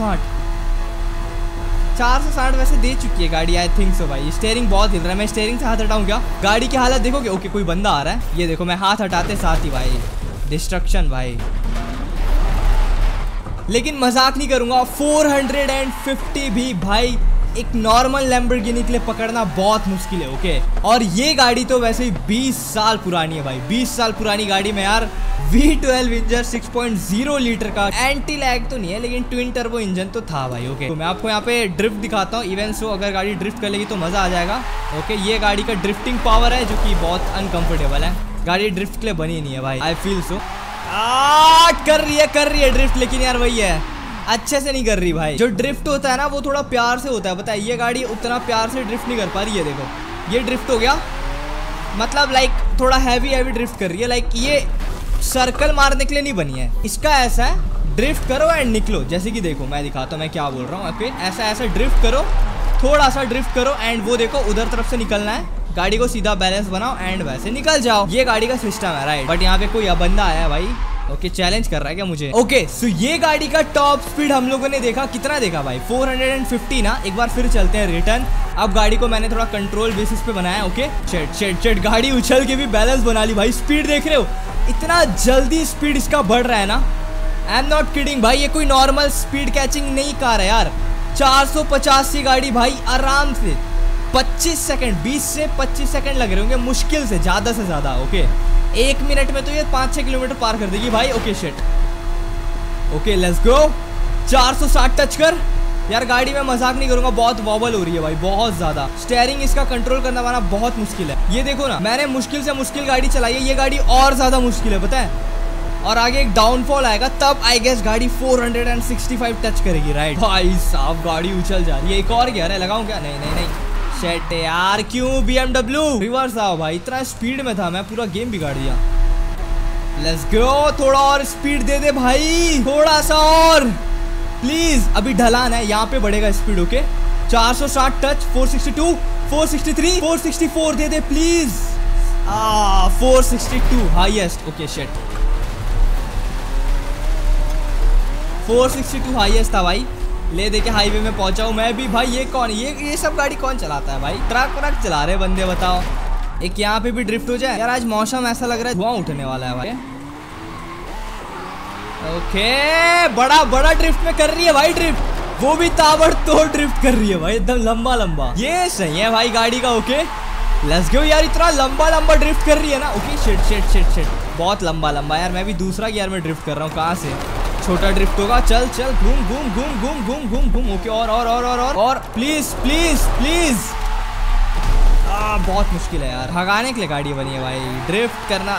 460 वैसे दे चुकी है गाड़ी, आई थिंक सो भाई। स्टीयरिंग बहुत हिल रहा है, मैं स्टीयरिंग से हाथ हटाऊं क्या? गाड़ी की हालत देखोगे। ओके कोई बंदा आ रहा है, ये देखो मैं हाथ हटाते साथ ही भाई डिस्ट्रक्शन भाई। लेकिन मजाक नहीं करूंगा, 450 भी भाई एक नॉर्मल लैम्बोर्गिनी के लिए पकड़ना बहुत मुश्किल है। ओके और ये गाड़ी तो वैसे ही 20 साल पुरानी है भाई, 20 साल पुरानी गाड़ी में यार V12 इंजन 6.0 लीटर का, एंटी लैग तो नहीं है लेकिन ट्विन टर्बो इंजन तो था भाई। ओके तो मैं आपको यहाँ पे ड्रिफ्ट दिखाता हूँ। इवन सो अगर गाड़ी ड्रिफ्ट कर लेगी तो मजा आ जाएगा। ओके ये गाड़ी का ड्रिफ्टिंग पावर है जो कि बहुत अनकंफर्टेबल है, गाड़ी ड्रिफ्ट के लिए बनी नहीं है भाई, आई फील सो। कर रही है ड्रिफ्ट, लेकिन यार वही है अच्छे से नहीं कर रही भाई। जो ड्रिफ्ट होता है ना वो थोड़ा प्यार से होता है, पता है? ये गाड़ी उतना प्यार से ड्रिफ्ट नहीं कर पा रही है। देखो ये ड्रिफ्ट हो गया, मतलब लाइक थोड़ा हैवी ड्रिफ्ट कर रही है। लाइक ये सर्कल मारने के लिए नहीं बनी है, इसका ऐसा है ड्रिफ्ट करो एंड निकलो। जैसे कि देखो मैं दिखाता हूँ मैं क्या बोल रहा हूँ। ओके ऐसा ड्रिफ्ट करो, थोड़ा सा ड्रिफ्ट करो एंड वो देखो उधर तरफ से निकलना है, गाड़ी को सीधा बैलेंस बनाओ एंड वैसे निकल जाओ। ये गाड़ी का सिस्टम है राइट। बट यहाँ पे कोई बंदा आया है भाई। ओके चैलेंज कर रहा है क्या मुझे? ओके सो ये गाड़ी का टॉप स्पीड हम लोगों ने देखा, कितना देखा भाई? 450 ना। एक बार फिर चलते हैं रिटर्न। अब गाड़ी को मैंने थोड़ा कंट्रोल बेसिस पे बनाया। ओके शेट गाड़ी उछल के भी बैलेंस बना ली भाई। स्पीड देख रहे हो, इतना जल्दी स्पीड इसका बढ़ रहा है ना, आई एम नॉट किडिंग भाई। ये कोई नॉर्मल स्पीड कैचिंग नहीं कार है यार। 450 की गाड़ी भाई आराम से 25 सेकंड, 20 से 25 सेकंड लग रहे होंगे मुश्किल से, ज्यादा से ज्यादा। ओके 1 मिनट में तो ये 5-6 किलोमीटर पार कर देगी भाई। Okay shit, okay let's go. 460 touch कर यार। गाड़ी में मजाक नहीं करूंगा, बहुत वॉबल हो रही है भाई, बहुत ज्यादा। स्टीयरिंग इसका कंट्रोल करना वाला बहुत मुश्किल है। ये देखो ना, मैंने मुश्किल से मुश्किल गाड़ी चलाई है, ये गाड़ी और ज्यादा मुश्किल है पता है। और आगे एक डाउनफॉल आएगा तब आई गेस गाड़ी 465 टच करेगी राइट। भाई साहब गाड़ी उछल जा रही है। एक और गियर है, लगाऊं क्या? नहीं शेट यार, क्यों BMW रिवर्स आओ भाई। इतना स्पीड में था मैं, पूरा गेम बिगाड़ दिया। लेट्स गो, थोड़ा और स्पीड दे दे भाई, थोड़ा सा और प्लीज। अभी ढलान है, यहाँ पे बढ़ेगा स्पीड। ओके 460 टच, 462, 463, 464 दे दे please. 462 highest. Okay shit 462 highest था भाई। ले दे के हाईवे में पहुंचा हूँ मैं भी भाई। ये कौन, ये सब गाड़ी कौन चलाता है भाई? ट्रक व्रक चला रहे बंदे, बताओ। एक यहाँ पे भी ड्रिफ्ट हो जाए यार। आज मौसम ऐसा लग रहा है धुआं उठने वाला है भाई। ओके बड़ा ड्रिफ्ट में कर रही है भाई, ड्रिफ्ट वो भी ताबड़तोड़ ड्रिफ्ट कर रही है भाई, एकदम लंबा। ये सही है भाई गाड़ी का। ओके लेट्स गो यार, इतना लंबा ड्रिफ्ट कर रही है ना। ओके शिट बहुत लंबा यार। मैं भी दूसरा गियर में ड्रिफ्ट कर रहा हूँ। कहाँ से छोटा ड्रिफ्ट होगा? चल घूम। ओके और प्लीज बहुत मुश्किल है यार, भगाने के लिए गाड़ी बनी है भाई। ड्रिफ्ट करना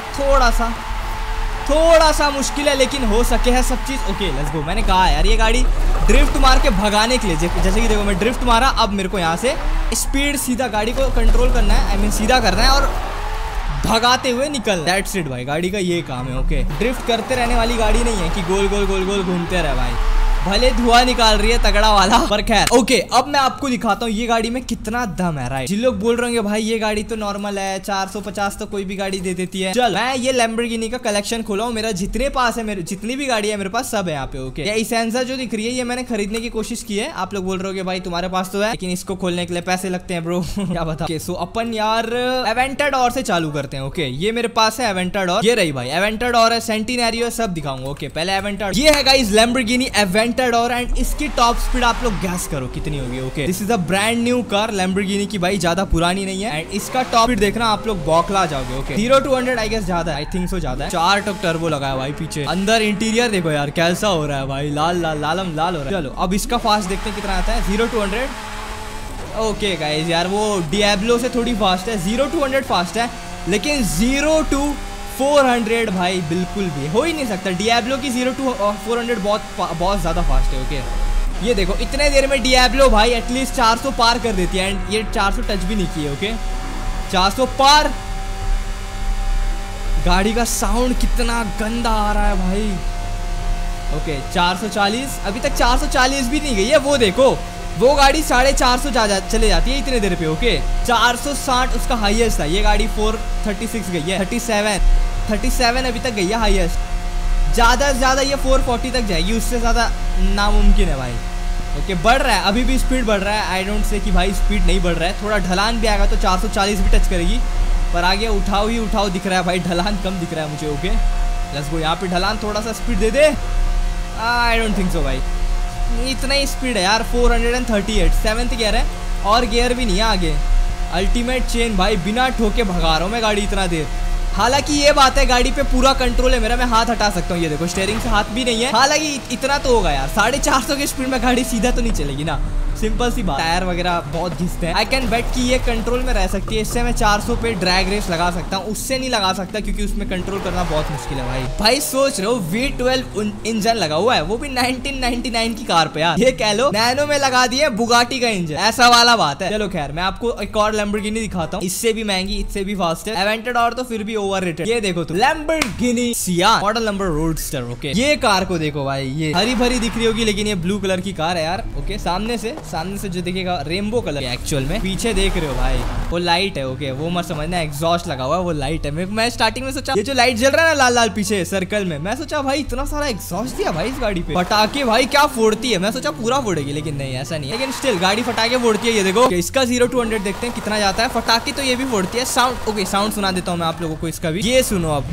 थोड़ा सा मुश्किल है लेकिन हो सके है सब चीज। Okay let's go. मैंने कहा यार ये गाड़ी ड्रिफ्ट मार के भगाने के लिए, जैसे कि देखो मैं ड्रिफ्ट मारा, अब मेरे को यहाँ से स्पीड सीधा गाड़ी को कंट्रोल करना है, आई मीन सीधा करना है और भगाते हुए निकल। दैट्स इट भाई, गाड़ी का ये काम है। ओके ड्रिफ्ट करते रहने वाली गाड़ी नहीं है कि गोल घूमते रहे भाई। भले धुआं निकाल रही है तगड़ा वाला, पर खैर। ओके अब मैं आपको दिखाता हूँ ये गाड़ी में कितना दम है राइट। जिन लोग बोल रहे होंगे भाई ये गाड़ी तो नॉर्मल है, 450 तो कोई भी गाड़ी दे देती है। चल मैं ये लैम्बोर्गिनी का कलेक्शन खोला हूँ। मेरा जितने पास है, मेरे जितनी भी गाड़ी है मेरे पास सब है यहाँ पे। ओके ये इसेंसा जो दिख रही है ये मैंने खरीदने की कोशिश की है। आप लोग बोल रहे हो भाई तुम्हारे पास तो है, लेकिन इसको खोलने के लिए पैसे लगते हैं ब्रो। क्या बता। सो अपन यार एवेंटाडोर से चालू करते हैं। ओके ये मेरे पास है एवेंटाडोर, ये रही भाई एवेंटाडोर है, सेंटिनेरियो सब दिखाऊंगा। ओके पहले एवेंटाडोर, ये है guys Lamborghini Aventador Aventador and इसकी टॉप स्पीड आप लोग गैस करो कितनी होगी। Okay, this is a brand new car Lamborghini की भाई, ज्यादा पुरानी नहीं है। एंड इसका टॉप स्पीड देखना आप लोग बौखला जाओगे। ओके, 0 to 100 आई गेस ज्यादा है, आई थिंक सो ज्यादा है। 4 टक टर्बो लगा है भाई पीछे। अंदर इंटीरियर देखो यार कैसा हो रहा है भाई, लाल लाल लालम लाल हो रहा है। चलो अब इसका फास्ट देखते हैं कितना आता है। 0 to 100 ओके गाइज यार वो डियाब्लो से थोड़ी फास्ट है। 0 to 100 फास्ट है, लेकिन 0 to 400 भाई बिल्कुल भी हो ही नहीं सकता। डियाब्लो की 0 to 400 बहुत ज्यादा फास्ट है। ओके, ये देखो इतने देर में डियाब्लो भाई एटलीस्ट 400 पार कर देती है एंड ये 400 टच भी नहीं किए। ओके, 400 पार। गाड़ी का साउंड कितना गंदा आ रहा है भाई। ओके, 440, अभी तक 440 भी नहीं गई है। वो देखो वो गाड़ी 450 चले जाती है इतने देर पे। ओके, 460 उसका हाईएस्ट था। ये गाड़ी 436 गई है, 37 अभी तक गई है हाईएस्ट। ज्यादा से ज्यादा ये 440 तक जाएगी, उससे ज्यादा नामुमकिन है भाई। ओके, बढ़ रहा है, अभी भी स्पीड बढ़ रहा है। आई डोंट से कि भाई स्पीड नहीं बढ़ रहा है। थोड़ा ढलान भी आएगा तो 440 भी टच करेगी, पर आगे उठाओ ही उठाओ दिख रहा है भाई, ढलान कम दिख रहा है मुझे। Okay, let's go. यहाँ पे ढलान थोड़ा सा स्पीड दे दे। आई डोंट थिंक सो भाई, इतना ही स्पीड है यार। 438 7th गियर है और गियर भी नहीं है आगे। अल्टीमेट चेन भाई, बिना ठोके भगा रहा हूँ मैं गाड़ी इतना देर। हालांकि ये बात है गाड़ी पे पूरा कंट्रोल है मेरा, मैं हाथ हटा सकता हूँ। ये देखो स्टीयरिंग से हाथ भी नहीं है। हालांकि इतना तो होगा यार, 450 की स्पीड में गाड़ी सीधा तो नहीं चलेगी ना, सिंपल सी बात। टायर वगैरह बहुत घिसते हैं। आई कैन बेट कि ये कंट्रोल में रह सकती है। इससे मैं 400 पे ड्रैग रेस लगा सकता हूँ, उससे नहीं लगा सकता क्योंकि उसमें कंट्रोल करना बहुत मुश्किल है भाई। सोच रहे हो V12 इंजन लगा हुआ है, वो भी 1999 की कार पे यार। ये कह लो नैनो में लगा दिए बुगाटी का इंजन, ऐसा वाला बात है। चलो खैर, मैं आपको एक और लैम्बोर्गिनी दिखाता हूँ, इससे भी महंगी, इससे भी फास्ट है। एवेंटाडोर तो फिर भी ओवररेटेड। ये देखो तो Lamborghini Sian model number roadster. Okay, ये कार को देखो भाई, ये हरी भरी दिख रही होगी लेकिन ये ब्लू कलर की कार है यार। ओके, सामने से जो देखिएगा रेनबो कलर है एक्चुअल में। पीछे देख रहे हो भाई वो लाइट है। ओके, वो मत समझना एग्जॉस्ट लगा हुआ है, वो लाइट है। मैं स्टार्टिंग में सोचा ये जो लाइट जल रहा है ना लाल लाल पीछे सर्कल में, मैं सोचा भाई इतना सारा एग्जॉस्ट दिया भाई इस गाड़ी पे, फटाके भाई क्या फोड़ती है। मैं सोचा पूरा फोड़ेगी, लेकिन नहीं, ऐसा नहीं है। लेकिन स्टिल गाड़ी फटाके फोड़ती है। ये देखो इसका 0 to 100 देखते हैं कितना जाता है। फटाके तो ये भी फोड़ती है। साउंड ओके, साउंड सुना देता हूँ मैं आप लोगों को इसका भी, ये सुनो अब।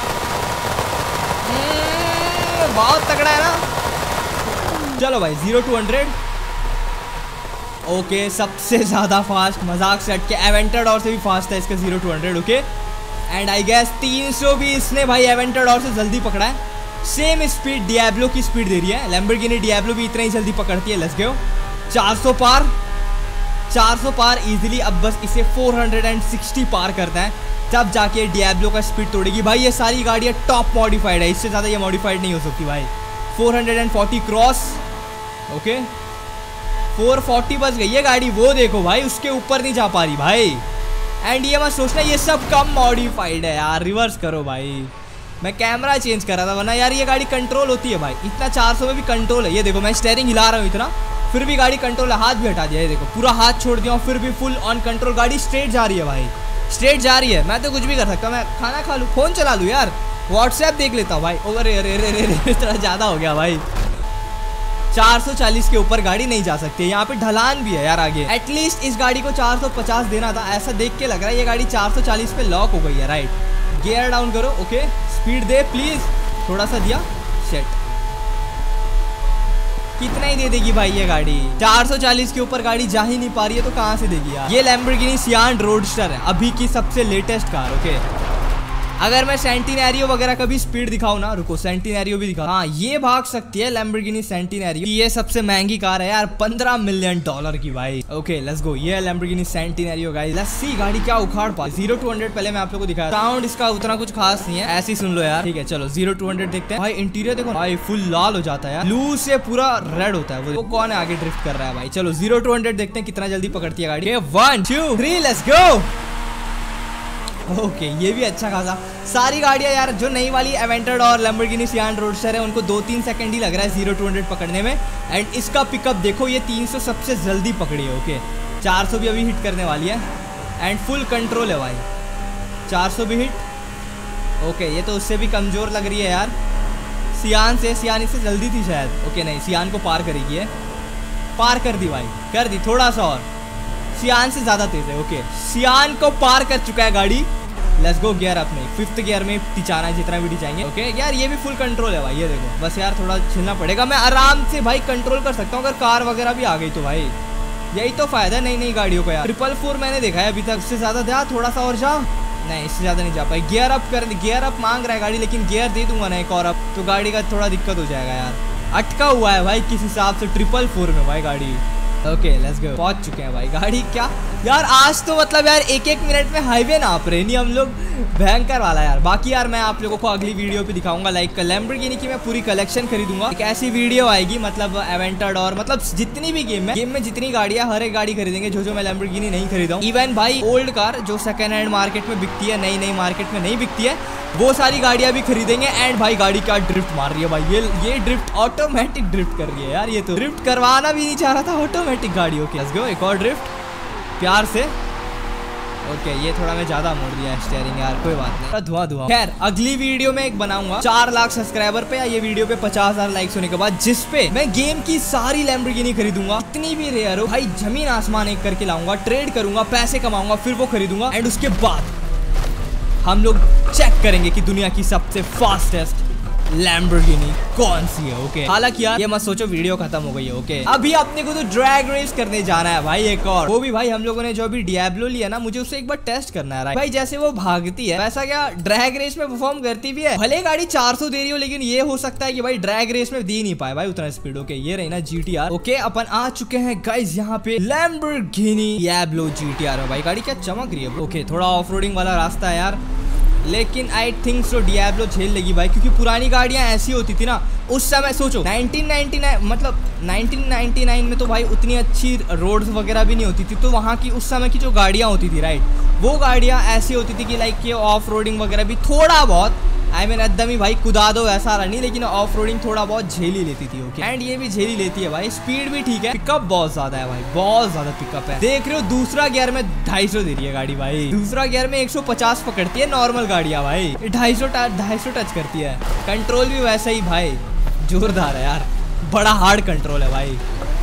बहुत तगड़ा है ना। चलो भाई 0 to 100। ओके, सबसे ज्यादा फास्ट, मजाक से हटके एवेंटाडोर से भी फास्ट है इसका 0 to 100। Okay, and I guess 300 भी इसने भाई एवेंटाडोर से जल्दी पकड़ा है। सेम स्पीड डियाब्लो की स्पीड दे रही है। लैम्बोर्गिनी डियाब्लो भी इतना ही जल्दी पकड़ती है। लेट्स गो, 400 पार इजीली। अब बस इसे 460 पार करता है, तब जाके डियाब्लो का स्पीड तोड़ेगी भाई। ये सारी गाड़ियाँ टॉप मॉडिफाइड है, इससे ज्यादा ये मॉडिफाइड नहीं हो सकती भाई। 440 क्रॉस। ओके, 440 बस गई है गाड़ी। वो देखो भाई उसके ऊपर नहीं जा पा रही भाई। एंड ये मत सोचना ये सब कम मॉडिफाइड है यार, रिवर्स करो भाई। मैं कैमरा चेंज कर रहा था, वरना यार ये गाड़ी कंट्रोल होती है भाई। इतना 400 में भी कंट्रोल है। ये देखो मैं स्टीयरिंग हिला रहा हूँ इतना, फिर भी गाड़ी कंट्रोल है। हाथ भी हटा दिया, ये देखो पूरा हाथ छोड़ दिया फिर भी फुल ऑन कंट्रोल। गाड़ी स्ट्रेट जा रही है भाई, स्ट्रेट जा रही है। मैं तो कुछ भी कर सकता हूँ, मैं खाना खा लूँ, फोन चला लूँ यार, व्हाट्सएप देख लेता हूँ भाई। अरे अरे अरे थोड़ा ज्यादा हो गया भाई। 440 के ऊपर गाड़ी नहीं जा सकती। यहाँ पे ढलान भी है यार आगे। एटलीस्ट इस गाड़ी को 450 देना था, ऐसा देख के लग रहा है ये गाड़ी 440 पे लॉक हो गई है। राइट, गियर डाउन करो। ओके, स्पीड दे प्लीज। थोड़ा सा दिया, सेट। कितना ही दे देगी भाई ये गाड़ी? 440 के ऊपर गाड़ी जा ही नहीं पा रही है तो कहाँ से देगी यार। ये लैम्बोर्गिनी सियान रोडस्टर है, अभी की सबसे लेटेस्ट कार। ओके, अगर मैं सेंटिनेरियो वगैरह का भी स्पीड दिखाऊं ना, रुको सेंटिनेरियो भी दिखा। हाँ, ये भाग सकती है लैम्बोर्गिनी सेंटिनेरियो। ये सबसे महंगी कार है यार, $15 मिलियन की भाई। ओके लेट्स गो, ये है Lamborghini Centenario guys. Let's see गाड़ी क्या उखाड़ पा। 0 to 100 पहले मैं आप लोगों को दिखाया। साउंड इसका उतना कुछ खास नहीं है, ऐसे ही सुन लो यार। ठीक है चलो 0 to 100 देखते हैं। भाई इंटीरियर देखो भाई, फुल लाल हो जाता है यार, ब्लू से पूरा रेड होता है। वो कौन है आगे ड्रिफ्ट कर रहा है भाई। चलो 0 to 100 देखते हैं कितना जल्दी पकड़ती है गाड़ी। 1 2 3 लेट्स गो। ओके, ये भी अच्छा खासा। सारी गाड़ियां यार जो नई वाली एवेंटाडोर और लैम्बोर्गिनी सियान रोडस्टर है, उनको 2-3 सेकंड ही लग रहा है 0 to 100 पकड़ने में। एंड इसका पिकअप देखो, ये 300 सबसे जल्दी पकड़ी है। ओके, 400 भी अभी हिट करने वाली है एंड फुल कंट्रोल है भाई। 400 भी हिट। ओके, ये तो उससे भी कमजोर लग रही है यार सियान से। सियान इससे जल्दी थी शायद। ओके नहीं, सियान को पार करेगी है। पार कर दी भाई, कर दी। थोड़ा सा और, सियान से ज्यादा तेज है। ओके, सियान को पार कर चुका है गाड़ी लेट्स गो गियर अप में, 5th गियर में टिचाना है जितना भी टिचाएंगे। ओके यार ये भी फुल कंट्रोल है भाई, ये देखो बस यार थोड़ा छिलना पड़ेगा, मैं आराम से भाई कंट्रोल कर सकता हूँ अगर कार वगैरह भी आ गई तो भाई। यही तो फायदा है नई नई गाड़ियों का यार। 444 मैंने देखा है अभी तक, उससे ज्यादा जा थोड़ा सा और जा, नहीं इससे ज्यादा नहीं जा पाई। गियर अप कर, गियर अप मांग रहा है गाड़ी, लेकिन गियर दे दूंगा ना एक और अप, तो गाड़ी का थोड़ा दिक्कत हो जाएगा यार। अटका हुआ है भाई किस हिसाब से 444 में भाई गाड़ी। ओके लेट्स गो, पहुंच चुके हैं भाई। गाड़ी क्या यार आज तो मतलब यार एक मिनट में हाईवे नाप रहे नहीं हम लोग, भयंकर वाला यार। बाकी यार मैं आप लोगों को अगली वीडियो पे दिखाऊंगा, लाइक लैम्बोर्गिनी की मैं पूरी कलेक्शन खरीदूंगा। एक ऐसी वीडियो आएगी मतलब एवेंटेड और मतलब जितनी भी गेम में जितनी गाड़ियां, हर एक गाड़ी खरीदेंगे जो मैं लैम्बोर्गिनी नहीं खरीदा हूं। इवन भाई ओल्ड कार जो सेकंड हैंड मार्केट में बिकती है, नई मार्केट में नहीं बिकती है, वो सारी गाड़ियां भी खरीदेंगे। एंड भाई गाड़ी क्या ड्रिफ्ट मार रही है भाई, ये ड्रिफ्ट ऑटोमेटिक ड्रिफ्ट कर रही है यार। ये तो ड्रिफ्ट करवाना भी नहीं चाह रहा था, ऑटोमेटिक गाड़ी। ओके लेट्स गो, एक और ड्रिफ्ट प्यार से। ओके ये थोड़ा मैं ज्यादा मोड़ दिया स्टीयरिंग यार, कोई बात नहीं, धुआं। खैर अगली वीडियो में एक बनाऊंगा 4 लाख सब्सक्राइबर पे या ये वीडियो पे 50,000 लाइक्स होने के बाद, जिसपे मैं गेम की सारी लैम्बोर्गिनी खरीदूंगा, इतनी भी रेयर हो भाई, जमीन आसमान एक करके लाऊंगा, ट्रेड करूंगा, पैसे कमाऊंगा, फिर वो खरीदूंगा। एंड उसके बाद हम लोग चेक करेंगे कि दुनिया की सबसे फास्टेस्ट लैम्बोर्गिनी कौन सी है। ओके हालांकि यार ये मत सोचो वीडियो खत्म हो गई है। ओके अभी अपने को तो ड्रैग रेस करने जाना है भाई एक और, वो भी भाई हम लोगों ने जो अभी डियाब्लो लिया ना, मुझे उससे एक बार टेस्ट करना है भाई। जैसे वो भागती है वैसा क्या ड्रैग रेस में परफॉर्म करती भी है, भले गाड़ी 400 दे रही हो, लेकिन ये हो सकता है कि भाई ड्रैग रेस में दे नहीं पाए भाई उतना स्पीड। ओके ये रही ना GTR। ओके अपन आ चुके हैं गाइस यहाँ पे लैम्बोर्गिनी डियाब्लो GTR में। भाई गाड़ी क्या चमक रही है। ओके थोड़ा ऑफ रोडिंग वाला रास्ता है यार, लेकिन आई थिंक सो डियाब्लो झेल लेगी भाई, क्योंकि पुरानी गाड़ियां ऐसी होती थी ना उस समय। सोचो 1999 मतलब 1999 में तो भाई उतनी अच्छी रोड्स वगैरह भी नहीं होती थी, तो वहाँ की उस समय की जो गाड़ियां होती थी राइट, वो गाड़ियां ऐसी होती थी कि लाइक ये ऑफ रोडिंग वगैरह भी थोड़ा बहुत, आई मीन एकदम ही भाई कुदा दो ऐसा नहीं, लेकिन ऑफ रोडिंग थोड़ा बहुत झेल ही लेती थी। ओके एंड ये भी झेल ही लेती है भाई, स्पीड भी ठीक है, पिकअप बहुत ज्यादा है भाई, बहुत ज्यादा पिकअप है। देख रहे हो दूसरा गियर में 250 दे रही है गाड़ी भाई, दूसरा गियर में 150 पकड़ती है नॉर्मल गाड़ियां भाई, 250 टच करती है। कंट्रोल भी वैसा ही भाई जोरदार है यार, बड़ा हार्ड कंट्रोल है भाई।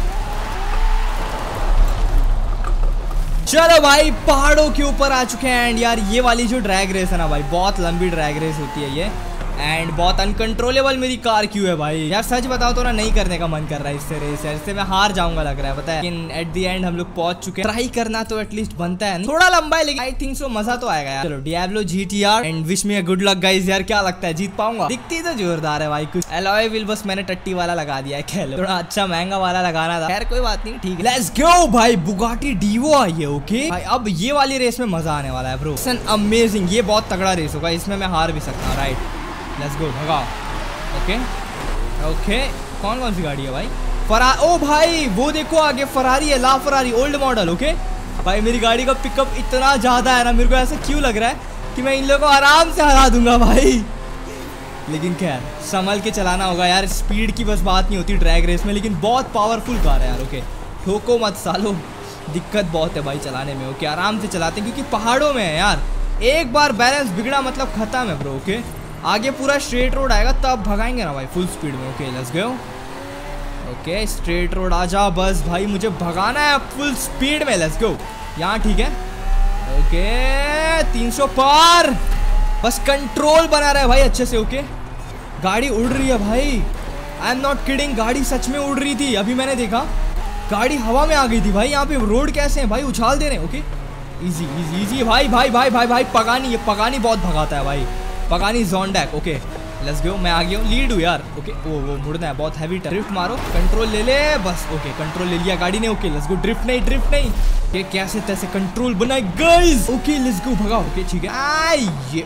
चलो भाई पहाड़ों के ऊपर आ चुके हैं। एंड यार ये वाली जो ड्रैग रेस है ना भाई, बहुत लंबी ड्रैग रेस होती है ये, एंड बहुत अनकंट्रोलेबल मेरी कार क्यों है भाई यार, सच बताओ तो ना नहीं करने का मन कर रहा है इससे रेस यार, इससे मैं हार जाऊंगा लग रहा है पता है। लेकिन एट दी एंड हम लोग पहुंच चुके हैं, ट्राई करना तो एटलीस्ट बनता है, थोड़ा लंबा है लेकिन आई थिंक सो मजा तो आएगा यार। चलो Diablo GTR and wish me a good luck guys. यार क्या लगता है जीत पाऊंगा, दिखती तो जोरदार है भाई। कुछ एलॉय व्हील बस मैंने टट्टी वाला लगा दिया है, खेलो थोड़ा अच्छा महंगा वाला लगाना था, खैर कोई बात नहीं, ठीक है। लेट्स गो भाई, बुगाटी डीवो आई है। ओके भाई अब ये वाली रेस में मजा आने वाला है ब्रो, इट्स एन अमेजिंग, ये बहुत तगड़ा रेस होगा, इसमें मैं हार भी सकता हूँ राइट। लेट्स गो भगाओ। ओके ओके कौन सी गाड़ी है भाई, ओ भाई वो देखो आगे फरारी है, La Ferrari old model. Okay भाई मेरी गाड़ी का पिकअप इतना ज्यादा है ना, मेरे को ऐसा क्यों लग रहा है कि मैं इन लोगों को आराम से हरा दूंगा भाई, लेकिन खैर संभल के चलाना होगा यार, स्पीड की बस बात नहीं होती ड्रैग रेस में, लेकिन बहुत पावरफुल कार है यार। ओके ठोको मत सालो, दिक्कत बहुत है भाई चलाने में। ओके आराम से चलाते हैं क्योंकि पहाड़ों में है यार, एक बार बैलेंस बिगड़ा मतलब खत्म है ब्रो। ओके आगे पूरा स्ट्रेट रोड आएगा तब भगाएंगे ना भाई फुल स्पीड में। Okay let's go. Okay straight road आ जा बस भाई, मुझे भगाना है फुल स्पीड में। लेट्स गो यहाँ ठीक है। ओके 300 पार, बस कंट्रोल बना रहा है भाई अच्छे से। ओके गाड़ी उड़ रही है भाई, आई एम नॉट किडिंग, गाड़ी सच में उड़ रही थी, अभी मैंने देखा गाड़ी हवा में आ गई थी भाई। यहाँ पे रोड कैसे है भाई, उछाल दे रहे हैं। ओके इजी इजी इजी भाई भाई भाई भाई भाई पगानी, ये पगानी बहुत भगाता है भाई, पगानी ज़ोंडैक। ओके लेट्स गो, मैं आ गया हूँ, लीड हूँ यार। ओके वो मुड़ना है, बहुत हैवी ड्रिफ्ट मारो, कंट्रोल ले ले बस। ओके कंट्रोल ले लिया गाड़ी ने। ओके लेट्स गो, ड्रिफ्ट नहीं ये कैसे तैसे कंट्रोल बनाए गाइस। ओके लेट्स गो भगाओ। ओके ठीक है ये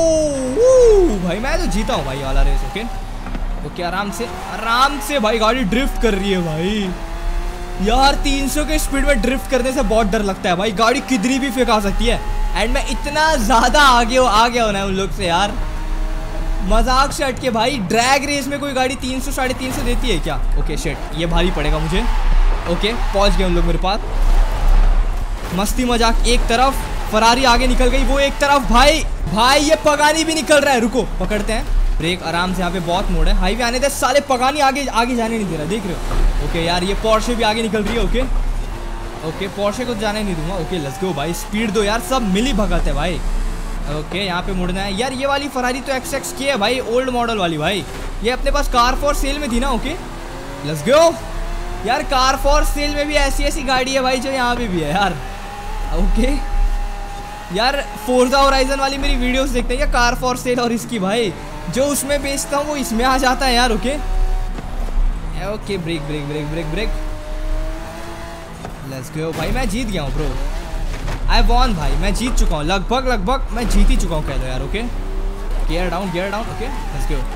ओ भाई मैं तो जीता हूँ भाई वाला रेस। ओके ओके आराम से भाई, गाड़ी ड्रिफ्ट कर रही है भाई यार, 300 के स्पीड में ड्रिफ्ट करने से बहुत डर लगता है भाई, गाड़ी किधरी भी फेंका सकती है। एंड मैं इतना ज्यादा आ गया होना है उन लोग से यार, मजाक से हटके भाई। ड्रैग रेस में कोई गाड़ी 300 350 देती है क्या? ओके शिट ये भारी पड़ेगा मुझे। ओके पहुंच गए उन लोग मेरे पास, मस्ती मजाक एक तरफ, फरारी आगे निकल गई वो एक तरफ। भाई ये पगानी भी निकल रहा है, रुको पकड़ते हैं ब्रेक आराम से, यहाँ पे बहुत मोड़ है, हाईवे आने दे साले, पगानी आगे जाने नहीं दे रहा, देख रहे हो। ओके यार ये पोर्शे भी आगे निकल रही है। ओके पोर्शे को जाने नहीं दूंगा। ओके लेट्स गो भाई, स्पीड दो यार, सब मिली भगत है भाई, ओके यहाँ पे मुड़ना है यार। ये वाली फरारी तो XX की है भाई, ओल्ड मॉडल वाली भाई। ये अपने पास कार फॉर सेल में थी ना। ओके लेट्स गो यार। कार फॉर सेल में भी ऐसी गाड़ी है भाई जो यहाँ पे भी है यार। ओके यार फोर्जा होराइजन वाली मेरी वीडियोस देखते हैं क्या, कार फॉर सेल, और इसकी भाई जो उसमें बेचता हूँ वो इसमें आ जाता है यार। Okay okay brake brake brake brake brake let's go भाई। मैं जीत गया हूँ ब्रो, आई वॉन भाई। मैं जीत चुका हूँ, लगभग मैं जीत ही चुका हूँ कह दो यार। Okay gear down okay let's go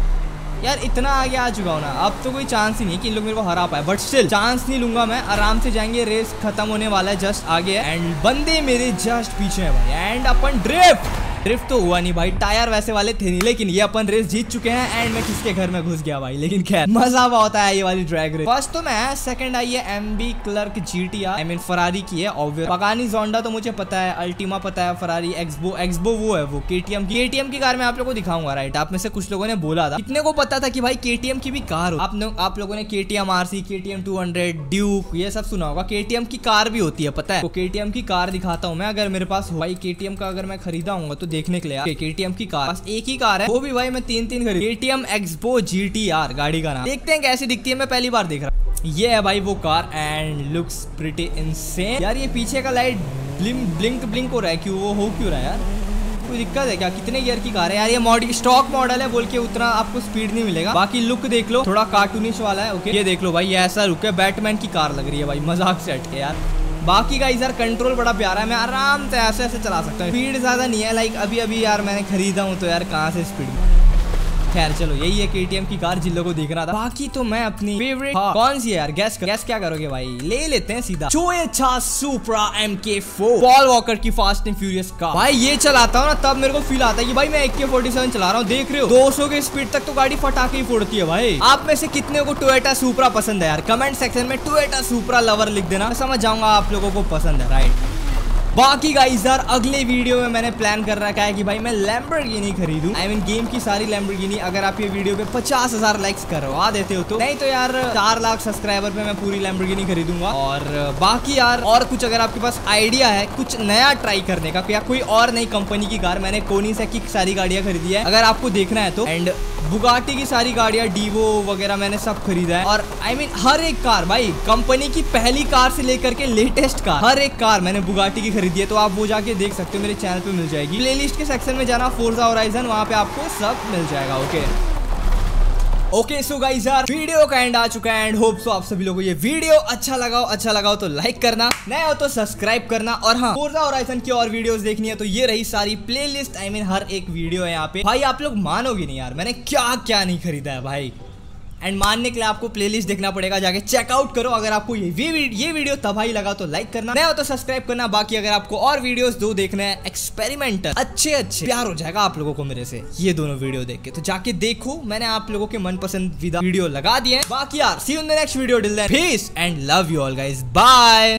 यार। इतना आगे आ चुका हूँ ना, अब तो कोई चांस ही नहीं है कि इन लोग मेरे को हरा पाए, बट स्टिल चांस नहीं लूंगा मैं। आराम से जाएंगे, रेस खत्म होने वाला है, जस्ट आगे है एंड बंदे मेरे जस्ट पीछे है भाई। एंड अपन ड्रिफ्ट तो हुआ नहीं भाई, टायर वैसे वाले थे नहीं, लेकिन ये अपन रेस जीत चुके हैं। एंड मैं किसके घर में घुस गया भाई, लेकिन खैर मजा होता है ये वाली ड्रैग रेस। फर्स्ट तो मैं, सेकंड आई है MB clerk GTR, I mean Ferrari की है ऑब्वियस। पगानी जोंडा तो मुझे पता है, अल्टीमा पता है, फरारी एक्सबो वो है वो KTM की कार मैं आप लोगों को दिखाऊंगा राइट। आप में से कुछ लोगों ने बोला था, कितने को पता था कि भाई KTM की भी कार हो। आप लोगों ने KTM RC, KTM 200, ड्यूक ये सब सुना होगा। KTM की कार भी होती है पता है। तो KTM की कार दिखाता हूँ मैं, अगर मेरे पास हो भाई KTM का, अगर मैं खरीदा हूँ तो देखने के लिए। KTM की कार बस एक ही कार है, वो भी भाई मैं तीन खरीद। KTM एक्सपो GTR गाड़ी का नाम। देखते हैं कैसी दिखती है, मैं पहली बार देख रहा हूँ। ये है भाई वो car and looks pretty insane यार। ये पीछे का लाइट ब्लिंक हो रहा है, क्यों वो हो क्यों रहा है यार? कोई दिक्कत है क्या? कितने गियर की कार है यार? ये स्टॉक मॉडल है बोल के उतना आपको स्पीड नहीं मिलेगा। बाकी लुक देख लो, थोड़ा कार्टूनिश वाला है। ओके ये देख लो भाई, ये ऐसा लुक है, बैटमैन की कार लग रही है भाई, मजाक से हट के यार। बाकी गाइस यार कंट्रोल बड़ा प्यारा है, मैं आराम से ऐसे चला सकता हूँ। स्पीड ज्यादा नहीं है, लाइक अभी यार मैंने खरीदा हूँ तो यार कहाँ से स्पीड। खैर चलो यही है KTM की कार जिन लोगों को देखना था। बाकी तो मैं अपनी फेवरेट कौन सी है यार, गैस क्या करोगे भाई? ले लेते हैं सीधा Toyota Supra MK4 Paul Walker की फास्ट एंड फ्यूरियस कार। भाई ये चलाता हूँ ना तब मेरे को फील आता है कि भाई मैं AK47 चला रहा हूँ। देख रहे हो 200 की स्पीड तक तो गाड़ी फटाके ही फोड़ती है भाई। आप में से कितने को Toyota Supra पसंद है यार? कमेंट सेक्शन में Toyota Supra लवर लिख देना, समझ जाऊंगा आप लोगों को पसंद है राइट। बाकी गाइस यार अगले वीडियो में मैंने प्लान कर रखा है कि भाई मैं लैम्बोर्गिनी खरीदूं, आई मीन गेम की सारी लैम्बोर्गिनी। अगर आप ये वीडियो पे 50,000 लाइक्स करवा देते हो तो, नहीं तो यार 4 लाख सब्सक्राइबर पे मैं पूरी लैम्बोर्गिनी खरीदूंगा। और बाकी यार और कुछ अगर आपके पास आइडिया है कुछ नया ट्राई करने का, या कोई और नई कंपनी की कार, मैंने कोनिसेकी की सारी गाड़ियां खरीदी है अगर आपको देखना है तो। एंड बुगाटी की सारी गाड़ियां, डीवो वगैरह मैंने सब खरीदा है। और आई मीन हर एक कार भाई, कंपनी की पहली कार से लेकर के लेटेस्ट कार, हर एक कार मैंने बुगाटी की खरीदी है। तो आप वो जाके देख सकते हो, मेरे चैनल पे मिल जाएगी। प्लेलिस्ट के सेक्शन में जाना, फोर्जा होराइजन, वहां पे आपको सब मिल जाएगा। ओके सो गाइस यार वीडियो का एंड आ चुका है एंड होप सो आप सभी लोगों को ये वीडियो अच्छा लगा हो तो लाइक करना, नया हो तो सब्सक्राइब करना। और हाँ, फोर्जा होराइजन की और वीडियोस देखनी है तो ये रही सारी प्लेलिस्ट, आई मीन हर एक वीडियो है यहाँ पे। भाई आप लोग मानोगे नहीं यार मैंने क्या नहीं खरीदा है भाई। एंड मानने के लिए आपको प्लेलिस्ट देखना पड़ेगा, जाके चेकआउट करो। अगर आपको ये वीडियो तबाही लगा तो लाइक करना, नया हो तो सब्सक्राइब करना। बाकी अगर आपको और वीडियोस दो देखने हैं एक्सपेरिमेंटल, अच्छे प्यार हो जाएगा आप लोगों को मेरे से ये दोनों वीडियो देख के, तो जाके देखो। मैंने आप लोगों के मनपसंद वीडियो लगा दिए। बाकी यार see you in the next video, till then peace and love you all guys, bye.